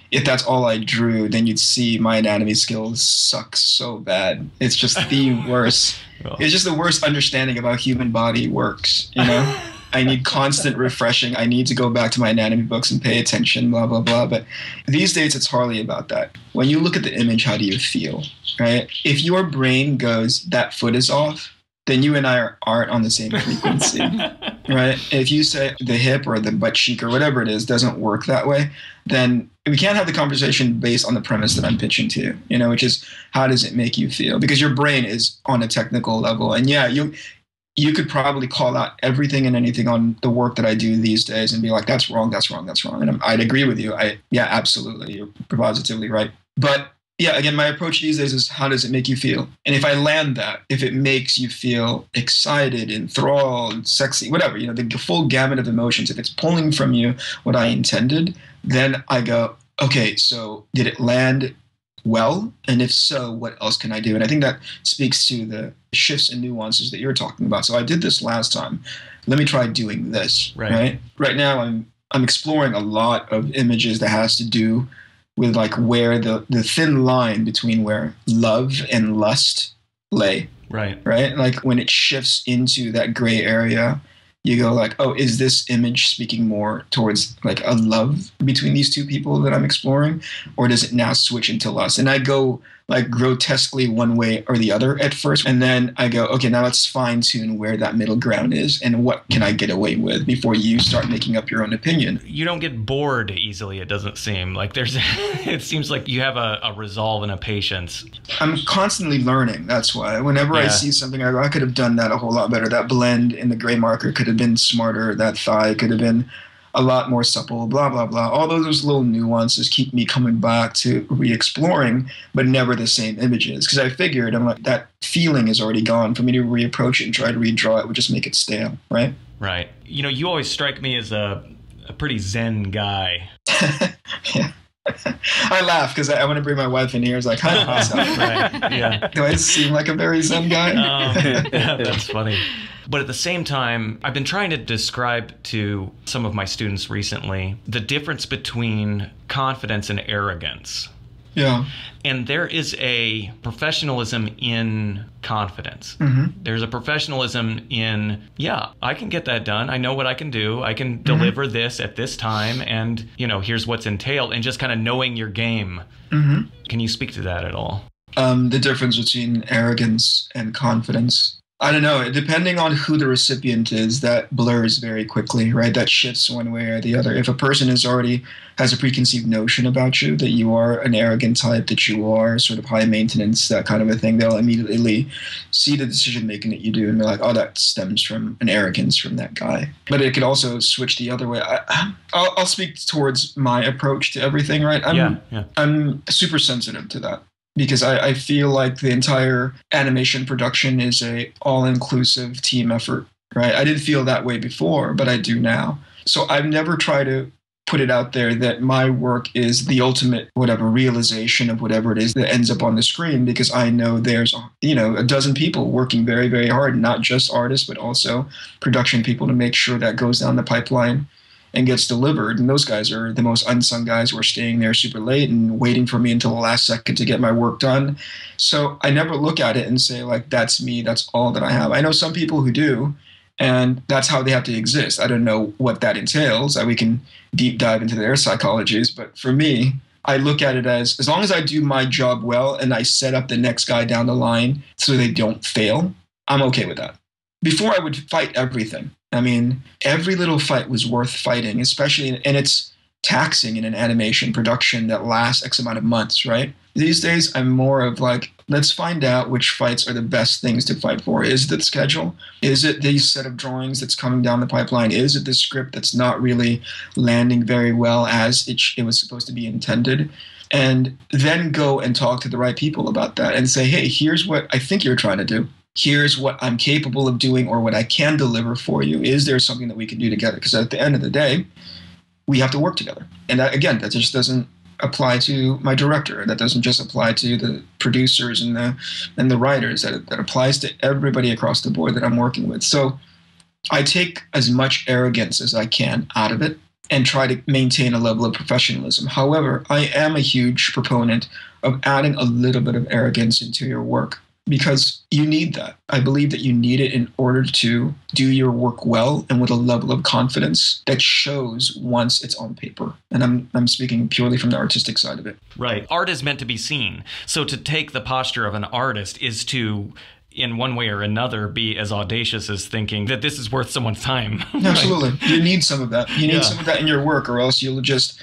if that's all I drew, then you'd see my anatomy skills suck so bad. It's just the worst. It's just the worst understanding of how human body works, you know? I need constant refreshing. I need to go back to my anatomy books and pay attention, blah, blah, blah. But these days, it's hardly about that. When you look at the image, how do you feel, right? If your brain goes, that foot is off, then you and I aren't on the same frequency, right? If you say the hip or the butt cheek or whatever it is doesn't work that way, then we can't have the conversation based on the premise that I'm pitching to you, you know, which is how does it make you feel? Because your brain is on a technical level. And yeah, you could probably call out everything and anything on the work that I do these days and be like, that's wrong, that's wrong, that's wrong. And I'd agree with you. Yeah, absolutely. You're positively right. But yeah, again, my approach these days is how does it make you feel? And if I land that, if it makes you feel excited, enthralled, sexy, whatever, you know, the full gamut of emotions, if it's pulling from you what I intended, then I go, okay, so did it land well? And if so, what else can I do? And I think that speaks to the shifts and nuances that you're talking about. So I did this last time. Let me try doing this, right? Right now, I'm exploring a lot of images that has to do with like where the thin line between where love and lust lay. Right. Like when it shifts into that gray area, you go like, oh, is this image speaking more towards like a love between these two people that I'm exploring? Or does it now switch into lust? And I go like grotesquely one way or the other at first. And then I go, okay, now let's fine tune where that middle ground is and what can I get away with before you start making up your own opinion. You don't get bored easily, it doesn't seem. Like it seems like you have a resolve and a patience. I'm constantly learning. That's why whenever I see something, I go, I could have done that a whole lot better. That blend in the gray marker could have been smarter. That thigh could have been a lot more supple, blah, blah, blah. All those little nuances keep me coming back to re-exploring, but never the same images. Because I figured, I'm like, that feeling is already gone. For me to reapproach it and try to redraw it would just make it stale, right? Right. You know, you always strike me as a pretty zen guy. Yeah. I laugh because I want to bring my wife in here. It's like, hi, right. Yeah. Do I seem like a very zen guy? Yeah, that's funny. But at the same time, I've been trying to describe to some of my students recently the difference between confidence and arrogance. Yeah. And there is a professionalism in confidence. There's a professionalism in, yeah, I can get that done. I know what I can do. I can deliver this at this time. And, you know, here's what's entailed. And just kind of knowing your game. Can you speak to that at all? The difference between arrogance and confidence. I don't know. Depending on who the recipient is, that blurs very quickly, right? That shifts one way or the other. If a person has a preconceived notion about you, that you are an arrogant type, that you are sort of high maintenance, that kind of a thing, they'll immediately see the decision making that you do and be like, oh, that stems from an arrogance from that guy. But it could also switch the other way. I'll speak towards my approach to everything, right? I'm super sensitive to that. Because I feel like the entire animation production is a all-inclusive team effort, right? I didn't feel that way before, but I do now. So I've never tried to put it out there that my work is the ultimate, whatever, realization of whatever it is that ends up on the screen, because I know there's, a dozen people working very, very hard, not just artists, but also production people to make sure that goes down the pipeline and gets delivered. And those guys are the most unsung guys who are staying there super late and waiting for me until the last second to get my work done. So I never look at it and say, like, that's me, that's all that I have. I know some people who do, and that's how they have to exist. I don't know what that entails. We can deep dive into their psychologies. But for me, I look at it as long as I do my job well and I set up the next guy down the line so they don't fail, I'm okay with that. Before, I would fight everything. I mean, every little fight was worth fighting, especially, and it's taxing in an animation production that lasts X amount of months, right? These days, I'm more of like, let's find out which fights are the best things to fight for. Is it the schedule? Is it the set of drawings that's coming down the pipeline? Is it the script that's not really landing very well as it was supposed to be intended? And then go and talk to the right people about that and say, hey, here's what I think you're trying to do. Here's what I'm capable of doing or what I can deliver for you. Is there something that we can do together? Because at the end of the day, we have to work together. And that, again, that just doesn't apply to my director. That doesn't just apply to the producers and the writers. That applies to everybody across the board that I'm working with. So I take as much arrogance as I can out of it. and try to maintain a level of professionalism. However, I am a huge proponent of adding a little bit of arrogance into your work, because you need that. I believe that you need it in order to do your work well and with a level of confidence that shows once it's on paper. And I'm speaking purely from the artistic side of it. Right. Art is meant to be seen. So to take the posture of an artist is to, in one way or another, be as audacious as thinking that this is worth someone's time. Absolutely. You need some of that. You need some of that in your work, or else it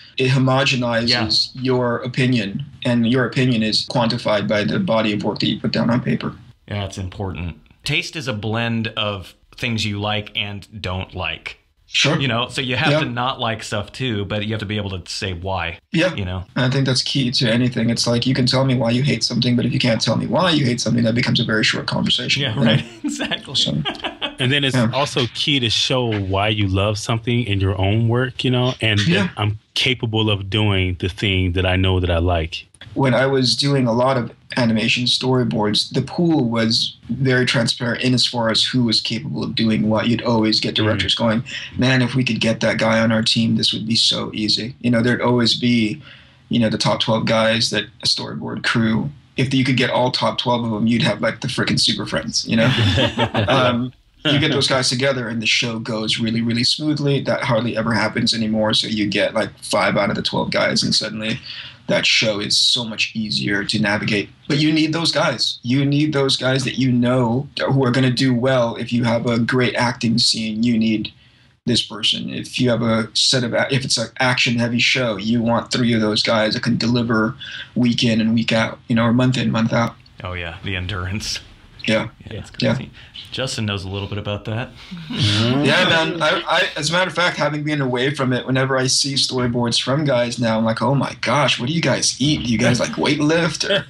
homogenizes your opinion, and your opinion is quantified by the body of work that you put down on paper. Yeah, it's important. Taste is a blend of things you like and don't like. Sure. You know, so you have to not like stuff too, but you have to be able to say why. Yeah. You know, I think that's key to anything. It's like, you can tell me why you hate something, but if you can't tell me why you hate something, that becomes a very short conversation. Yeah, right. Exactly. So, and then it's also key to show why you love something in your own work, you know, and that I'm capable of doing the thing that I know that I like. When I was doing a lot of animation storyboards, the pool was very transparent in as far as who was capable of doing what. You'd always get directors going, man, if we could get that guy on our team, this would be so easy. You know, there'd always be, you know, the top 12 guys that a storyboard crew, if you could get all top 12 of them, you'd have like the freaking super friends, you know? You get those guys together and the show goes really, really smoothly. That hardly ever happens anymore. So you get like 5 out of the 12 guys, and suddenly that show is so much easier to navigate. But you need those guys. You need those guys that you know who are going to do well. If you have a great acting scene, you need this person. If you have a set of, if it's an action heavy show, you want 3 of those guys that can deliver week in and week out, you know, or month in, month out. Oh yeah, the endurance. Yeah. It's crazy. Yeah. Justin knows a little bit about that. Yeah, man. I, as a matter of fact, having been away from it, whenever I see storyboards from guys now, I'm like, oh my gosh, what do you guys eat? Do you guys like weightlift? Or,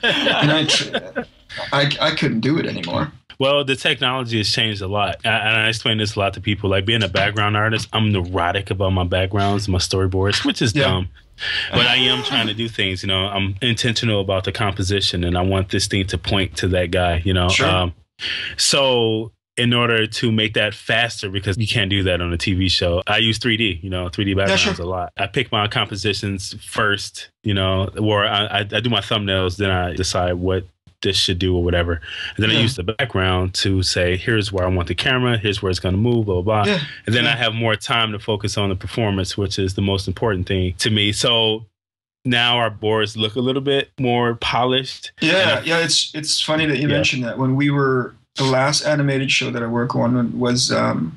and I couldn't do it anymore. Well, the technology has changed a lot. And I explain this a lot to people. Like, being a background artist, I'm neurotic about my backgrounds, my storyboards, which is dumb. But I am trying to do things, you know. I'm intentional about the composition, and I want this thing to point to that guy, you know. Sure. So in order to make that faster, because you can't do that on a TV show, I use 3D, you know, 3D backgrounds a lot. I pick my compositions first, you know, or I do my thumbnails, then I decide what this should do or whatever. And then I use the background to say, here's where I want the camera, here's where it's going to move, blah, blah, blah. And then I have more time to focus on the performance, which is the most important thing to me. So now our boards look a little bit more polished. Yeah, it's funny that you mentioned that. When we were, the last animated show that I worked on was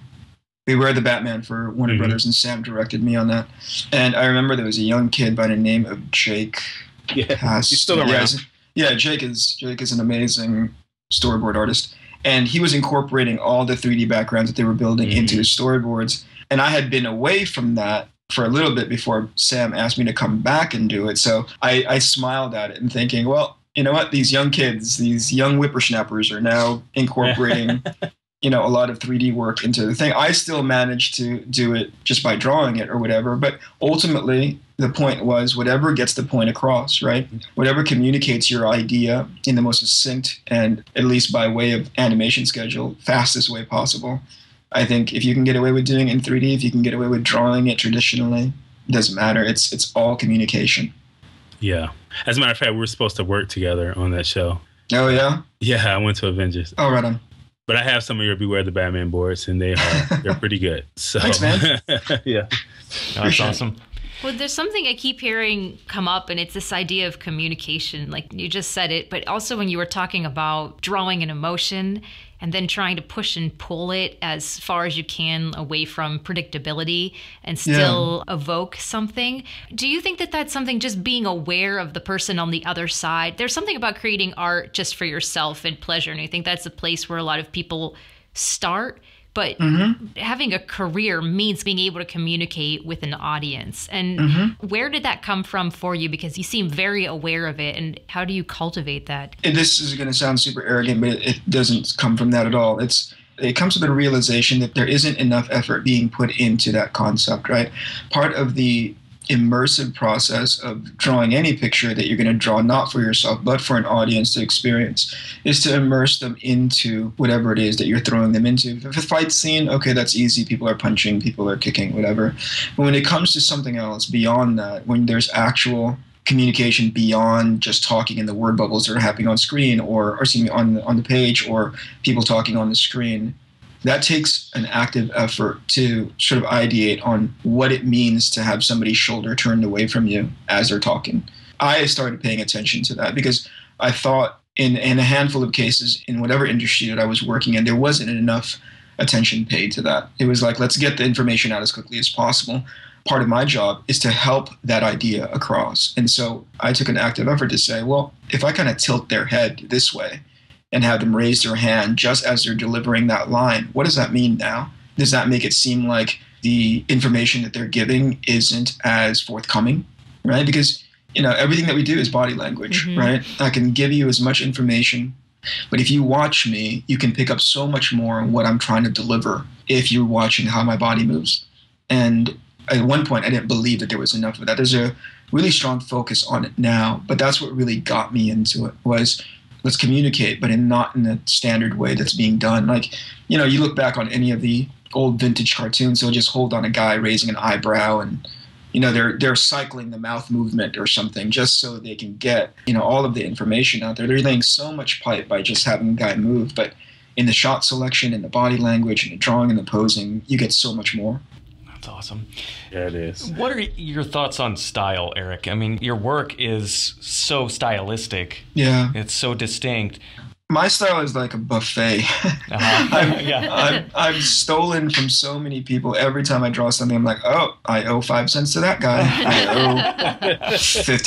we were the Batman for Warner Brothers, and Sam directed me on that. And I remember there was a young kid by the name of Jake. Yeah, he's still around. Yeah, Jake is an amazing storyboard artist, and he was incorporating all the 3D backgrounds that they were building into his storyboards. And I had been away from that for a little bit before Sam asked me to come back and do it. So I smiled at it and thinking, well, you know what? These young kids, these young whippersnappers are now incorporating you know, a lot of 3D work into the thing. I still managed to do it just by drawing it or whatever, but ultimately the point was whatever gets the point across, right? Whatever communicates your idea in the most succinct and, at least by way of animation schedule, fastest way possible. I think if you can get away with doing it in 3D, if you can get away with drawing it traditionally, it doesn't matter. It's all communication. Yeah. As a matter of fact, we were supposed to work together on that show. Oh, yeah? Yeah, I went to Avengers. Oh, right on. But I have some of your Beware the Batman boards, and they're pretty good. So. Thanks, man. Yeah. That's awesome. Well, there's something I keep hearing come up, and it's this idea of communication. Like you just said it, but also when you were talking about drawing an emotion and then trying to push and pull it as far as you can away from predictability and still evoke something. Do you think that that's something, just being aware of the person on the other side? There's something about creating art just for yourself and pleasure, and I think that's a place where a lot of people start. But having a career means being able to communicate with an audience. And where did that come from for you? Because you seem very aware of it. And how do you cultivate that? And this is going to sound super arrogant, but it doesn't come from that at all. It comes with a realization that there isn't enough effort being put into that concept, right? Part of the immersive process of drawing any picture that you're going to draw, not for yourself, but for an audience to experience, is to immerse them into whatever it is that you're throwing them into. If a fight scene, okay, that's easy. People are punching, people are kicking, whatever. But when it comes to something else beyond that, when there's actual communication beyond just talking in the word bubbles that are happening on screen or excuse me, on the page, or people talking on the screen, that takes an active effort to sort of ideate on what it means to have somebody's shoulder turned away from you as they're talking. I started paying attention to that because I thought in a handful of cases in whatever industry that I was working in, there wasn't enough attention paid to that. It was like, let's get the information out as quickly as possible. Part of my job is to help that idea across. And so I took an active effort to say, well, if I kind of tilt their head this way and have them raise their hand just as they're delivering that line, what does that mean now? Does that make it seem like the information that they're giving isn't as forthcoming, right? Because, everything that we do is body language, right? I can give you as much information, but if you watch me, you can pick up so much more on what I'm trying to deliver if you're watching how my body moves. And at one point, I didn't believe that there was enough of that. There's a really strong focus on it now, but that's what really got me into it was, let's communicate, but not in the standard way that's being done. Like, you look back on any of the old vintage cartoons, they'll just hold on a guy raising an eyebrow and, they're cycling the mouth movement or something just so they can get, all of the information out there. They're laying so much pipe by just having a guy move. But in the shot selection, in the body language, in the drawing and the posing, you get so much more. That's awesome. Yeah, it is. What are your thoughts on style, Eric? I mean, your work is so stylistic. Yeah. It's so distinct. My style is like a buffet. I've stolen from so many people. Every time I draw something, I'm like, oh, I owe 5 cents to that guy. I owe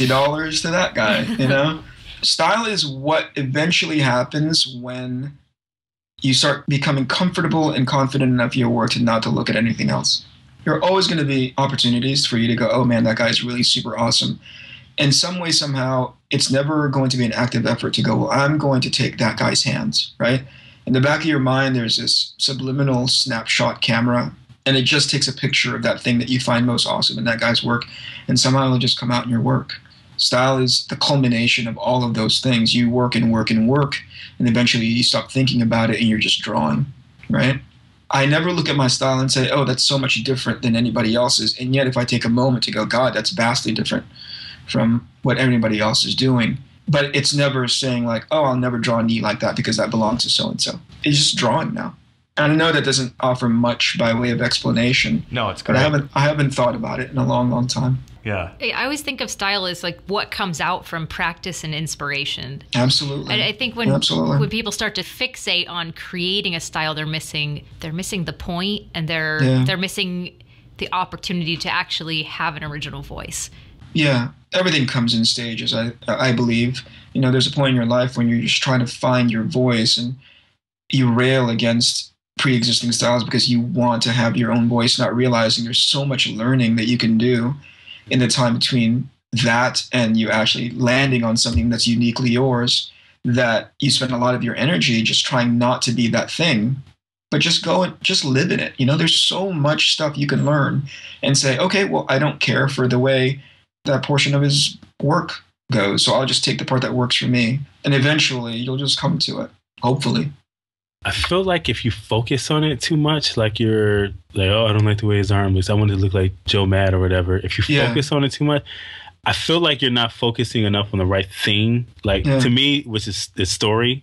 $50 to that guy, Style is what eventually happens when you start becoming comfortable and confident enough in your work to not to look at anything else. There are always going to be opportunities for you to go, oh man, that guy's really super awesome. In some way, somehow, it's never going to be an active effort to go, well, I'm going to take that guy's hands, right? In the back of your mind, there's this subliminal snapshot camera, and it just takes a picture of that thing that you find most awesome in that guy's work, and somehow it'll just come out in your work. Style is the culmination of all of those things. You work and work and work, and eventually you stop thinking about it and you're just drawing, right? I never look at my style and say, oh, that's so much different than anybody else's. And yet if I take a moment to go, God, that's vastly different from what everybody else is doing. But it's never saying like, oh, I'll never draw a knee like that because that belongs to so-and-so. It's just drawing now. And I know that doesn't offer much by way of explanation. No, it's great. But I haven't thought about it in a long, long time. Yeah. I always think of style as like what comes out from practice and inspiration. Absolutely. I think when people start to fixate on creating a style, they're missing the point, and they're missing the opportunity to actually have an original voice. Yeah. Everything comes in stages, I believe. There's a point in your life when you're just trying to find your voice, and you rail against pre-existing styles because you want to have your own voice, not realizing there's so much learning that you can do in the time between that and you actually landing on something that's uniquely yours, that you spend a lot of your energy just trying not to be that thing, but just go and just live in it. There's so much stuff you can learn and say, okay, well, I don't care for the way that portion of his work goes, so I'll just take the part that works for me. And eventually you'll just come to it, hopefully. I feel like if you focus on it too much, like you're like, oh, I don't like the way his arm looks, I want it to look like Joe Mad or whatever. If you focus on it too much, I feel like you're not focusing enough on the right thing. Like to me, which is the story,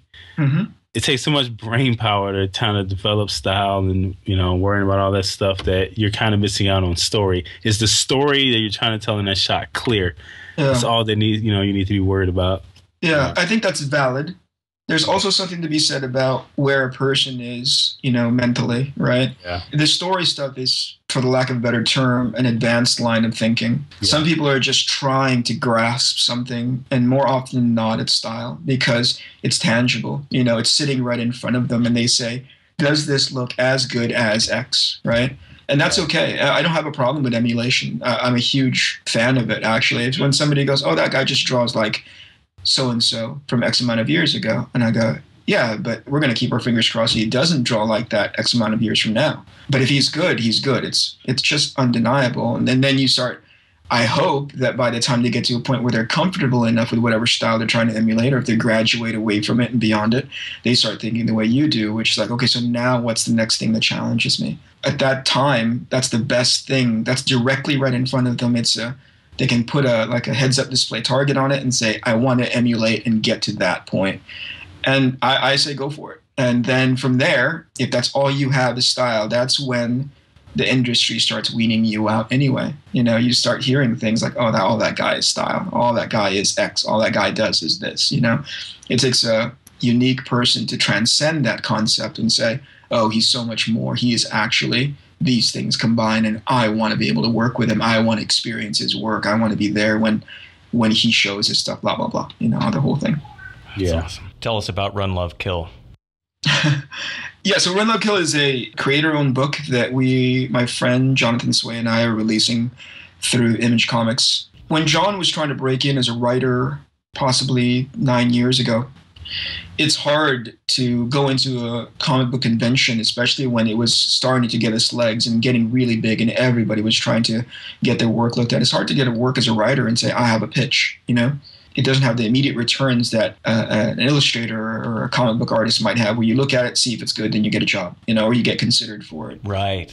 it takes so much brain power to kind of develop style and, worrying about all that stuff that you're kind of missing out on story. Is the story that you're trying to tell in that shot clear? Yeah. That's all that you need to be worried about. Yeah, I think that's valid. There's also something to be said about where a person is, mentally, right? Yeah. The story stuff is, for the lack of a better term, an advanced line of thinking. Yeah. Some people are just trying to grasp something, and more often than not, it's style because it's tangible. It's sitting right in front of them, and they say, does this look as good as X, right? And that's okay. I don't have a problem with emulation. I'm a huge fan of it, actually. It's when somebody goes, oh, that guy just draws like so-and-so from X amount of years ago. And I go, yeah, but we're going to keep our fingers crossed he doesn't draw like that X amount of years from now. But if he's good, he's good. It's just undeniable. And then you start I hope that by the time they get to a point where they're comfortable enough with whatever style they're trying to emulate, or if they graduate away from it and beyond it, they start thinking the way you do, which is like, okay, so now what's the next thing that challenges me? At that time, that's the best thing. That's directly right in front of them. They can put a heads-up display target on it and say, I want to emulate and get to that point. And I say go for it. And then from there, if that's all you have is style, that's when the industry starts weaning you out anyway. You start hearing things like, oh, all that guy is style. All that guy is X. All that guy does is this. It takes a unique person to transcend that concept and say, oh, he's so much more. He is actually these things combined, and I want to be able to work with him. I want to experience his work. I want to be there when he shows his stuff, blah, blah, blah. The whole thing. Yeah. That's awesome. Tell us about Run, Love, Kill. Yeah, so Run, Love, Kill is a creator-owned book that my friend Jonathan Sway and I are releasing through Image Comics. When John was trying to break in as a writer possibly 9 years ago, it's hard to go into a comic book convention, especially when it was starting to get its legs and getting really big and everybody was trying to get their work looked at. It's hard to get a work as a writer and say, I have a pitch, It doesn't have the immediate returns that an illustrator or a comic book artist might have, where you look at it, see if it's good, then you get a job, or you get considered for it. Right.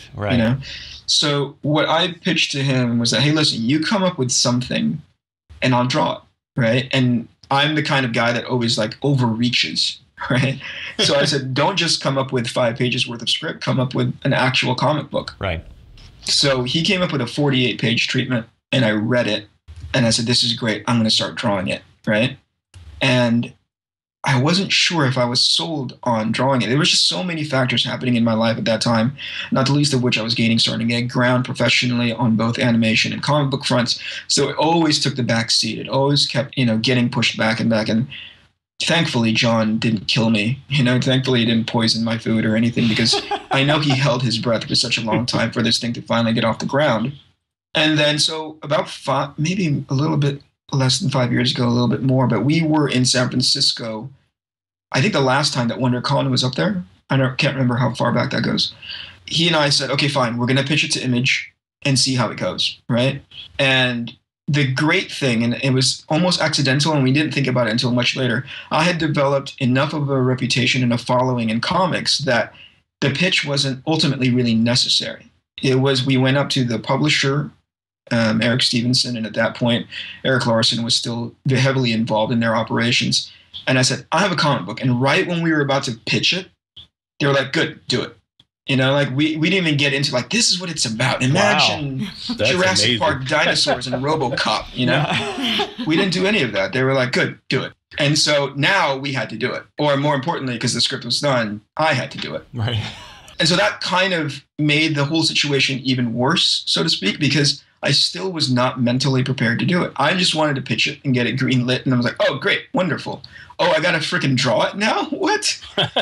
So what I pitched to him was that, hey, listen, you come up with something and I'll draw it, right? And I'm the kind of guy that always overreaches, right? So I said, don't just come up with 5 pages worth of script, come up with an actual comic book. Right. So he came up with a 48-page treatment, and I read it. And I said, this is great. I'm going to start drawing it, right? And I wasn't sure if I was sold on drawing it. There was just so many factors happening in my life at that time, not the least of which I was starting to get ground professionally on both animation and comic book fronts. So it always took the back seat. It always kept, getting pushed back and back. And thankfully, John didn't kill me. Thankfully, he didn't poison my food or anything, because I know he held his breath for such a long time for this thing to finally get off the ground. And then, so about maybe a little bit less than 5 years ago, a little bit more, but we were in San Francisco. I think the last time that WonderCon was up there, can't remember how far back that goes. He and I said, okay, fine, we're going to pitch it to Image and see how it goes, right? And the great thing, and it was almost accidental, and we didn't think about it until much later, I had developed enough of a reputation and a following in comics that the pitch wasn't ultimately really necessary. It was, we went up to the publisher, Eric Stevenson, and at that point, Eric Larson was still heavily involved in their operations. And I said, I have a comic book. And right when we were about to pitch it, they were like, good, do it. We didn't even get into this is what it's about. Imagine Jurassic Park dinosaurs and RoboCop, We didn't do any of that. They were like, good, do it. And so now we had to do it. Or more importantly, because the script was done, I had to do it. Right. And so that kind of made the whole situation even worse, so to speak, because I still was not mentally prepared to do it. I just wanted to pitch it and get it greenlit. And I was like, oh, great, wonderful. Oh, I got to freaking draw it now? What?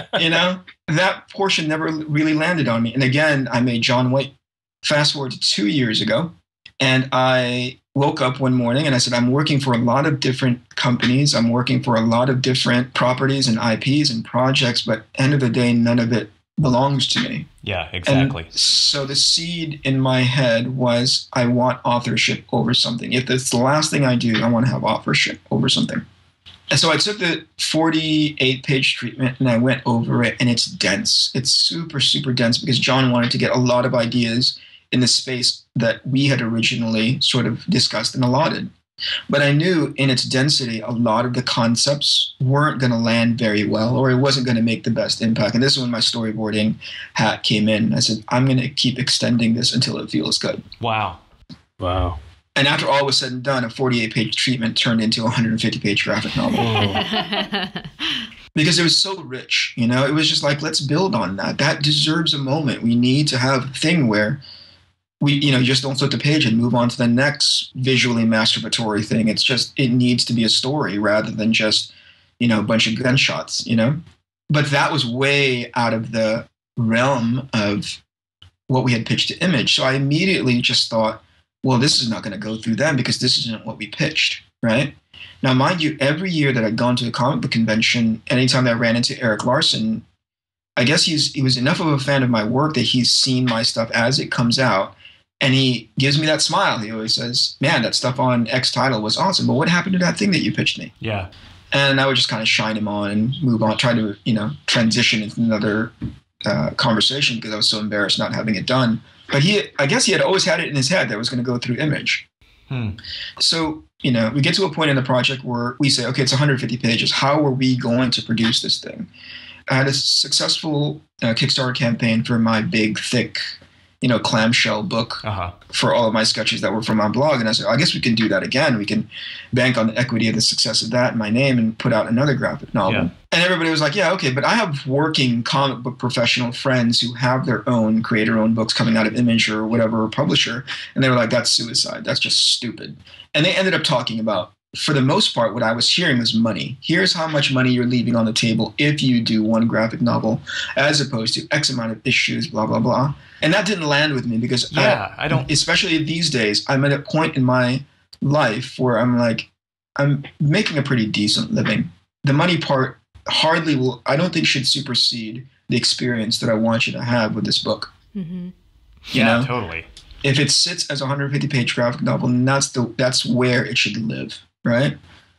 That portion never really landed on me. And again, I made John White. Fast forward to 2 years ago. And I woke up one morning and I said, I'm working for a lot of different companies. I'm working for a lot of different properties and IPs and projects. But end of the day, none of it belongs to me. Yeah, exactly. And so the seed in my head was, I want authorship over something. If it's the last thing I do, I want to have authorship over something. And so I took the 48-page treatment and I went over it, and it's dense. It's super, super dense, because John wanted to get a lot of ideas in the space that we had originally sort of discussed and allotted. But I knew in its density, a lot of the concepts weren't going to land very well, or it wasn't going to make the best impact. And this is when my storyboarding hat came in. I said, I'm going to keep extending this until it feels good. Wow. And after all was said and done, a 48-page treatment turned into a 150-page graphic novel. Because it was so rich, It was just like, let's build on that. That deserves a moment. We need to have a thing where we, you just don't flip the page and move on to the next visually masturbatory thing. It's just, it needs to be a story rather than just, a bunch of gunshots, But that was way out of the realm of what we had pitched to Image. So I immediately just thought, well, this is not going to go through them, because this isn't what we pitched, right? Now, mind you, every year that I'd gone to a comic book convention, anytime that I ran into Eric Larson, I guess he was enough of a fan of my work that he's seen my stuff as it comes out. And he gives me that smile. He always says, man, that stuff on X title was awesome, but what happened to that thing that you pitched me? Yeah. And I would just kind of shine him on and move on, try to, transition into another conversation because I was so embarrassed not having it done. But I guess he had always had it in his head that it was going to go through Image. So, we get to a point in the project where we say, okay, it's 150 pages. How are we going to produce this thing? I had a successful Kickstarter campaign for my big, thick, clamshell book for all of my sketches that were from my blog. And I said, I guess we can do that again. We can bank on the equity of the success of that in my name and put out another graphic novel. Yeah. And everybody was like, yeah, okay, but I have working comic book professional friends who have their own, create their own books coming out of Image or whatever publisher. And they were like, that's suicide. That's just stupid. And they ended up talking about, for the most part, what I was hearing was money. Here's how much money you're leaving on the table if you do one graphic novel, as opposed to X amount of issues, blah, blah, blah. And that didn't land with me because I don't, especially these days, I'm at a point in my life where I'm like, I'm making a pretty decent living. The money part hardly will, I don't think should supersede the experience that I want you to have with this book. Mm-hmm. You know? Totally. If it sits as a 150-page graphic novel, then that's where it should live, right?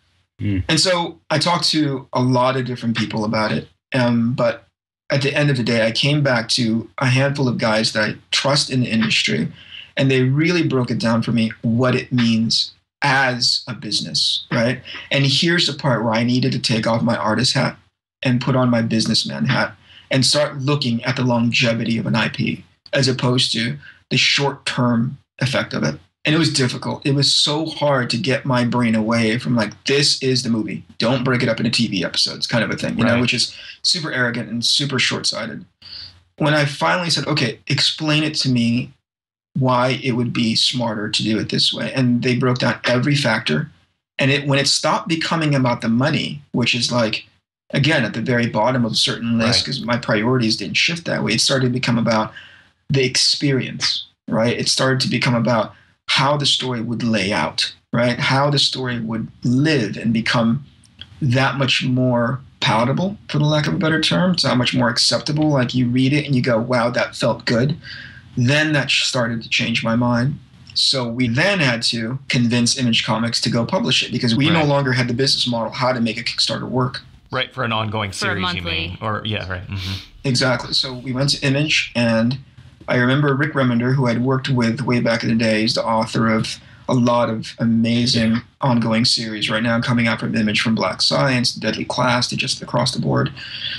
And so I talked to a lot of different people about it, but at the end of the day, I came back to a handful of guys that I trust in the industry, and they really broke it down for me what it means as a business, right? And here's the part where I needed to take off my artist hat and put on my businessman hat and start looking at the longevity of an IP as opposed to the short-term effect of it. And it was difficult. It was so hard to get my brain away from like, this is the movie. Don't break it up into TV episodes kind of a thing, you know, which is super arrogant and super short-sighted. When I finally said, okay, explain it to me why it would be smarter to do it this way. And they broke down every factor. And when it stopped becoming about the money, which is like, again, at the very bottom of a certain list, because my priorities didn't shift that way, it started to become about the experience, right? It started to become about how the story would lay out, right? How the story would live and become that much more palatable, for the lack of a better term. It's that much more acceptable. Like you read it and you go, wow, that felt good. Then that started to change my mind. So we then had to convince Image Comics to go publish it because we no longer had the business model, how to make a Kickstarter work. Right, for an ongoing series, you mean? Or, yeah, right. Mm-hmm. Exactly. So we went to Image, and I remember Rick Remender, who I'd worked with way back in the day. He's the author of a lot of amazing ongoing series right now coming out from Image, from Black Science, Deadly Class, to just across the board.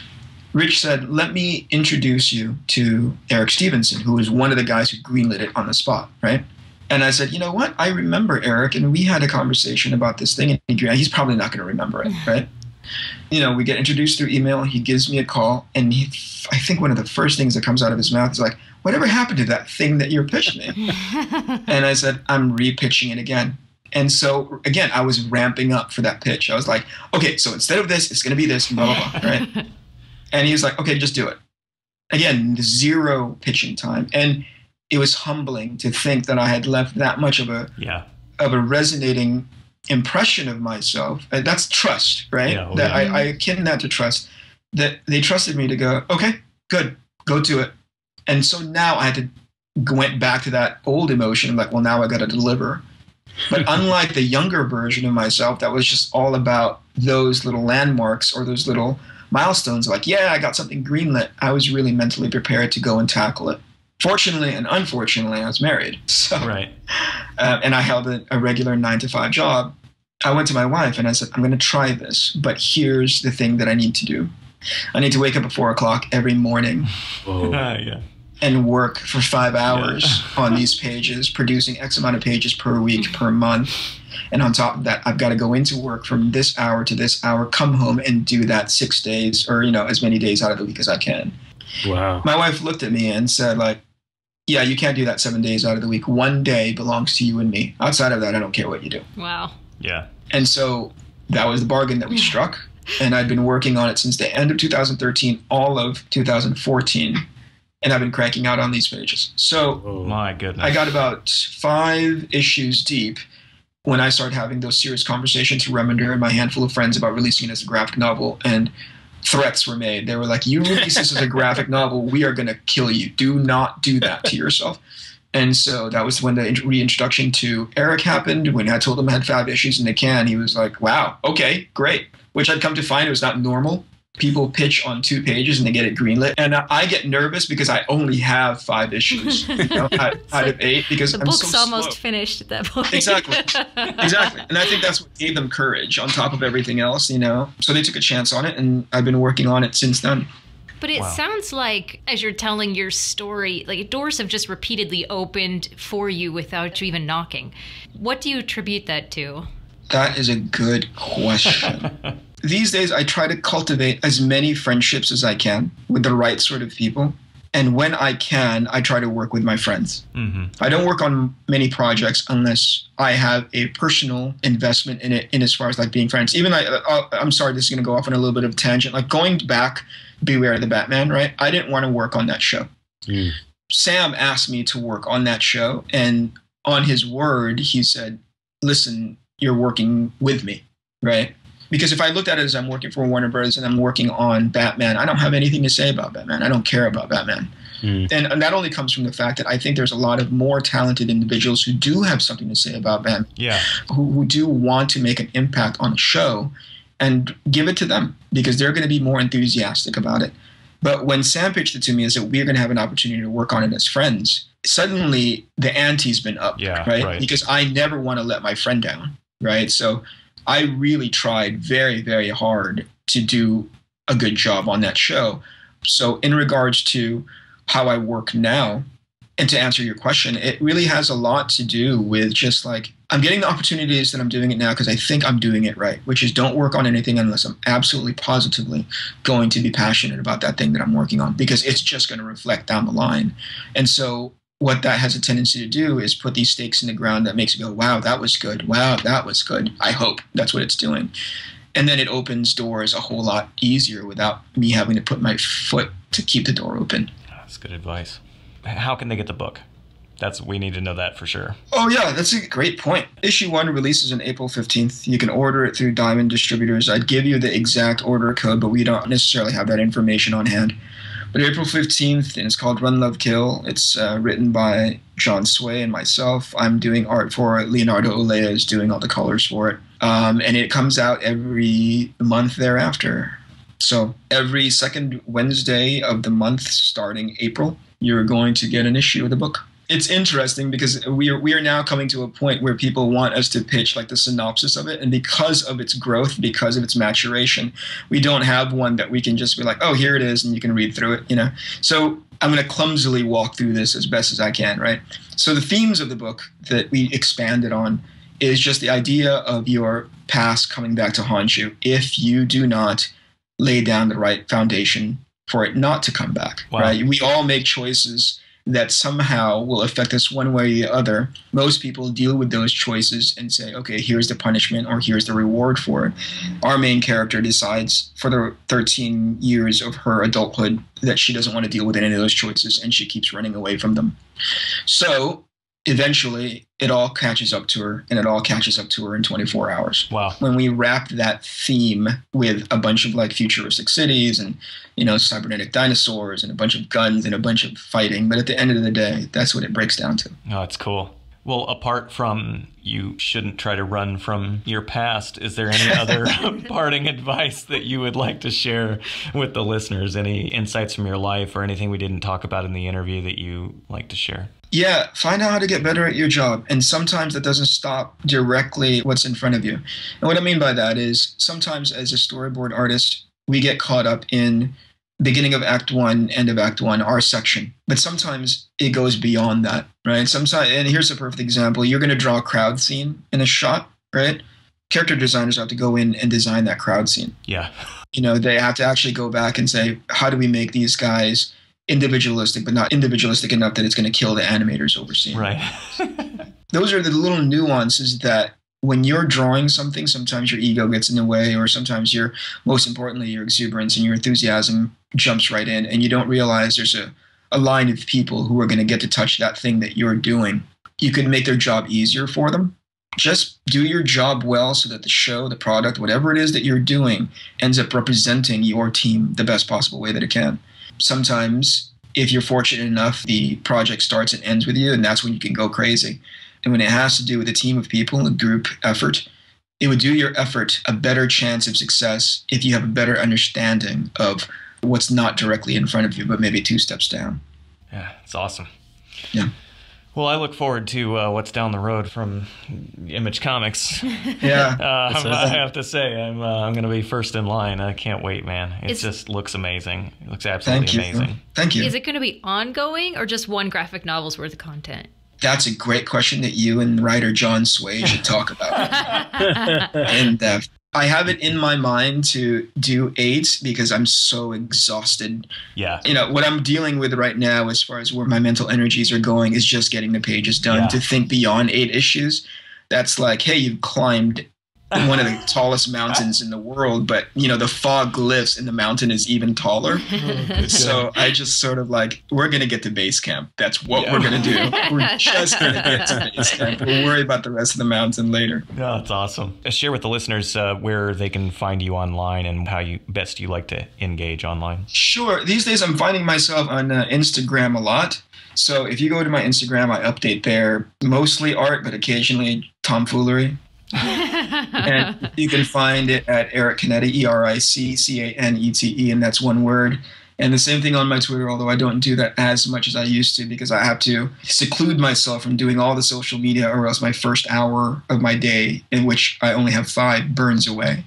Rich said, let me introduce you to Eric Stevenson, who was one of the guys who greenlit it on the spot, right? And I said, you know what? I remember Eric, and we had a conversation about this thing, and he's probably not going to remember it, right? You know, we get introduced through email. He gives me a call, and I think one of the first things that comes out of his mouth is like, whatever happened to that thing that you're pitching me? And I said, I'm repitching it again. And so, again, I was ramping up for that pitch. I was like, okay, so instead of this, it's going to be this, and blah, blah, blah, right? And he was like, okay, just do it. Again, 0 pitching time. And it was humbling to think that I had left that much of a resonating impression of myself. That's trust, right? I akin that to trust. That they trusted me to go, okay, good, go to it. And so now I had to went back to that old emotion of like, well, now I got to deliver. But unlike the younger version of myself, that was just all about those little landmarks or those little milestones, like, yeah, I got something greenlit. I was really mentally prepared to go and tackle it. Fortunately and unfortunately, I was married. So, and I held a regular 9-to-5 job. I went to my wife and I said, I'm going to try this, but here's the thing that I need to do. I need to wake up at 4 o'clock every morning and work for 5 hours on these pages, producing X amount of pages per week, per month. And on top of that, I've got to go into work from this hour to this hour, come home and do that 6 days or, as many days out of the week as I can. Wow. My wife looked at me and said, like, yeah, you can't do that 7 days out of the week. 1 day belongs to you and me. Outside of that, I don't care what you do. Wow. Yeah. And so that was the bargain that we struck. And I'd been working on it since the end of 2013, all of 2014. And I've been cranking out on these pages. So my goodness, I got about 5 issues deep when I started having those serious conversations with Remender and my handful of friends about releasing it as a graphic novel. And threats were made. They were like, you release this as a graphic novel, we are going to kill you. Do not do that to yourself. And so that was when the reintroduction to Eric happened. When I told him I had 5 issues in the can, he was like, wow, okay, great. Which I'd come to find it was not normal. People pitch on 2 pages and they get it greenlit. And I get nervous because I only have 5 issues out of 8 because the I'm book's so almost slow. finished at that point. Exactly. And I think that's what gave them courage on top of everything else, So they took a chance on it, and I've been working on it since then. But it sounds like, as you're telling your story, like doors have just repeatedly opened for you without you even knocking. What do you attribute that to? That is a good question. These days, I try to cultivate as many friendships as I can with the right sort of people. And when I can, I try to work with my friends. Mm-hmm. I don't work on many projects unless I have a personal investment in it, in as far as like being friends. Even I'm sorry, this is going to go off on a little bit of a tangent. Like going back, Beware the Batman, right? I didn't want to work on that show. Mm. Sam asked me to work on that show. And on his word, he said, listen, you're working with me, right? Because if I looked at it as I'm working for Warner Bros. And I'm working on Batman, I don't have anything to say about Batman. I don't care about Batman. Mm. And that only comes from the fact that I think there's a lot of more talented individuals who do have something to say about Batman. Yeah. Who do want to make an impact on the show, and give it to them because they're going to be more enthusiastic about it. But when Sam pitched it to me, is that we're going to have an opportunity to work on it as friends. Suddenly the ante's been up, right? Because I never want to let my friend down, right? So I really tried very, very hard to do a good job on that show. So in regards to how I work now, and to answer your question, it really has a lot to do with just like, I'm getting the opportunities that I'm doing it now because I think I'm doing it right, which is don't work on anything unless I'm absolutely positively going to be passionate about that thing that I'm working on, because it's just going to reflect down the line. And so what that has a tendency to do is put these stakes in the ground that makes me go, wow, that was good. Wow, that was good. I hope that's what it's doing. And then it opens doors a whole lot easier without me having to put my foot to keep the door open. That's good advice. How can they get the book? We need to know that for sure. Oh, yeah, that's a great point. Issue 1 releases on April 15th. You can order it through Diamond Distributors. I'd give you the exact order code, but we don't necessarily have that information on hand. But April 15th, and it's called Run, Love, Kill. It's written by John Sway and myself. I'm doing art for it. Leonardo Olea is doing all the colors for it. And it comes out every month thereafter. So every second Wednesday of the month starting April, you're going to get an issue of the book. It's interesting because we are now coming to a point where people want us to pitch like the synopsis of it. And because of its growth, because of its maturation, we don't have one that we can just be like, oh, here it is, and you can read through it, So I'm going to clumsily walk through this as best as I can, right? So the themes of the book that we expanded on is just the idea of your past coming back to haunt you if you do not lay down the right foundation for it not to come back, right? We all make choices that somehow will affect us one way or the other. Most people deal with those choices and say, okay, here's the punishment or here's the reward for it. Our main character decides for the 13 years of her adulthood that she doesn't want to deal with any of those choices, and she keeps running away from them. So eventually it all catches up to her, and it all catches up to her in 24 hours. Wow. When we wrap that theme with a bunch of like futuristic cities and, cybernetic dinosaurs and a bunch of guns and a bunch of fighting. But at the end of the day, that's what it breaks down to. Oh, that's cool. Well, apart from you shouldn't try to run from your past, is there any other parting advice that you would like to share with the listeners? Any insights from your life or anything we didn't talk about in the interview that you like to share? Yeah, find out how to get better at your job. And sometimes that doesn't stop directly what's in front of you. And what I mean by that is sometimes as a storyboard artist, we get caught up in beginning of Act 1, end of Act 1, our section. But sometimes it goes beyond that, right? Sometimes, and here's a perfect example. You're going to draw a crowd scene in a shot, right? Character designers have to go in and design that crowd scene. Yeah. They have to actually go back and say, how do we make these guys individualistic, but not individualistic enough that it's going to kill the animators overseeing? Right. Those are the little nuances that when you're drawing something, sometimes your ego gets in the way, or sometimes most importantly, your exuberance and your enthusiasm jumps right in, and you don't realize there's a line of people who are going to get to touch that thing that you're doing. You can make their job easier for them. Just do your job well so that the show, the product, whatever it is that you're doing ends up representing your team the best possible way that it can. Sometimes if you're fortunate enough, the project starts and ends with you, and that's when you can go crazy. And when it has to do with a team of people, a group effort, it would do your effort a better chance of success if you have a better understanding of what's not directly in front of you, but maybe 2 steps down. Yeah, it's awesome. Yeah. Well, I look forward to what's down the road from Image Comics. Yeah. I have to say, I'm going to be first in line. I can't wait, man. It just looks amazing. It looks absolutely amazing. Thank you. Is it going to be ongoing or just one graphic novel's worth of content? That's a great question that you and writer John Sway should talk about. And I have it in my mind to do 8 because I'm so exhausted. Yeah. You know, what I'm dealing with right now as far as where my mental energies are going is just getting the pages done. Yeah. To think beyond 8 issues, that's like, hey, you've climbed one of the tallest mountains in the world, but, you know, the fog lifts and the mountain is even taller. So I just sort of like, we're going to get to base camp. That's what we're going to do. We're just going to get to base camp. We'll worry about the rest of the mountain later. Yeah, that's awesome. Share with the listeners where they can find you online and how you like to engage online. Sure. These days I'm finding myself on Instagram a lot. So if you go to my Instagram, I update there, mostly art, but occasionally tomfoolery. And you can find it at Eric Canete, EricCanete, and that's one word. And the same thing on my Twitter, although I don't do that as much as I used to because I have to seclude myself from doing all the social media or else my first hour of my day, in which I only have 5, burns away.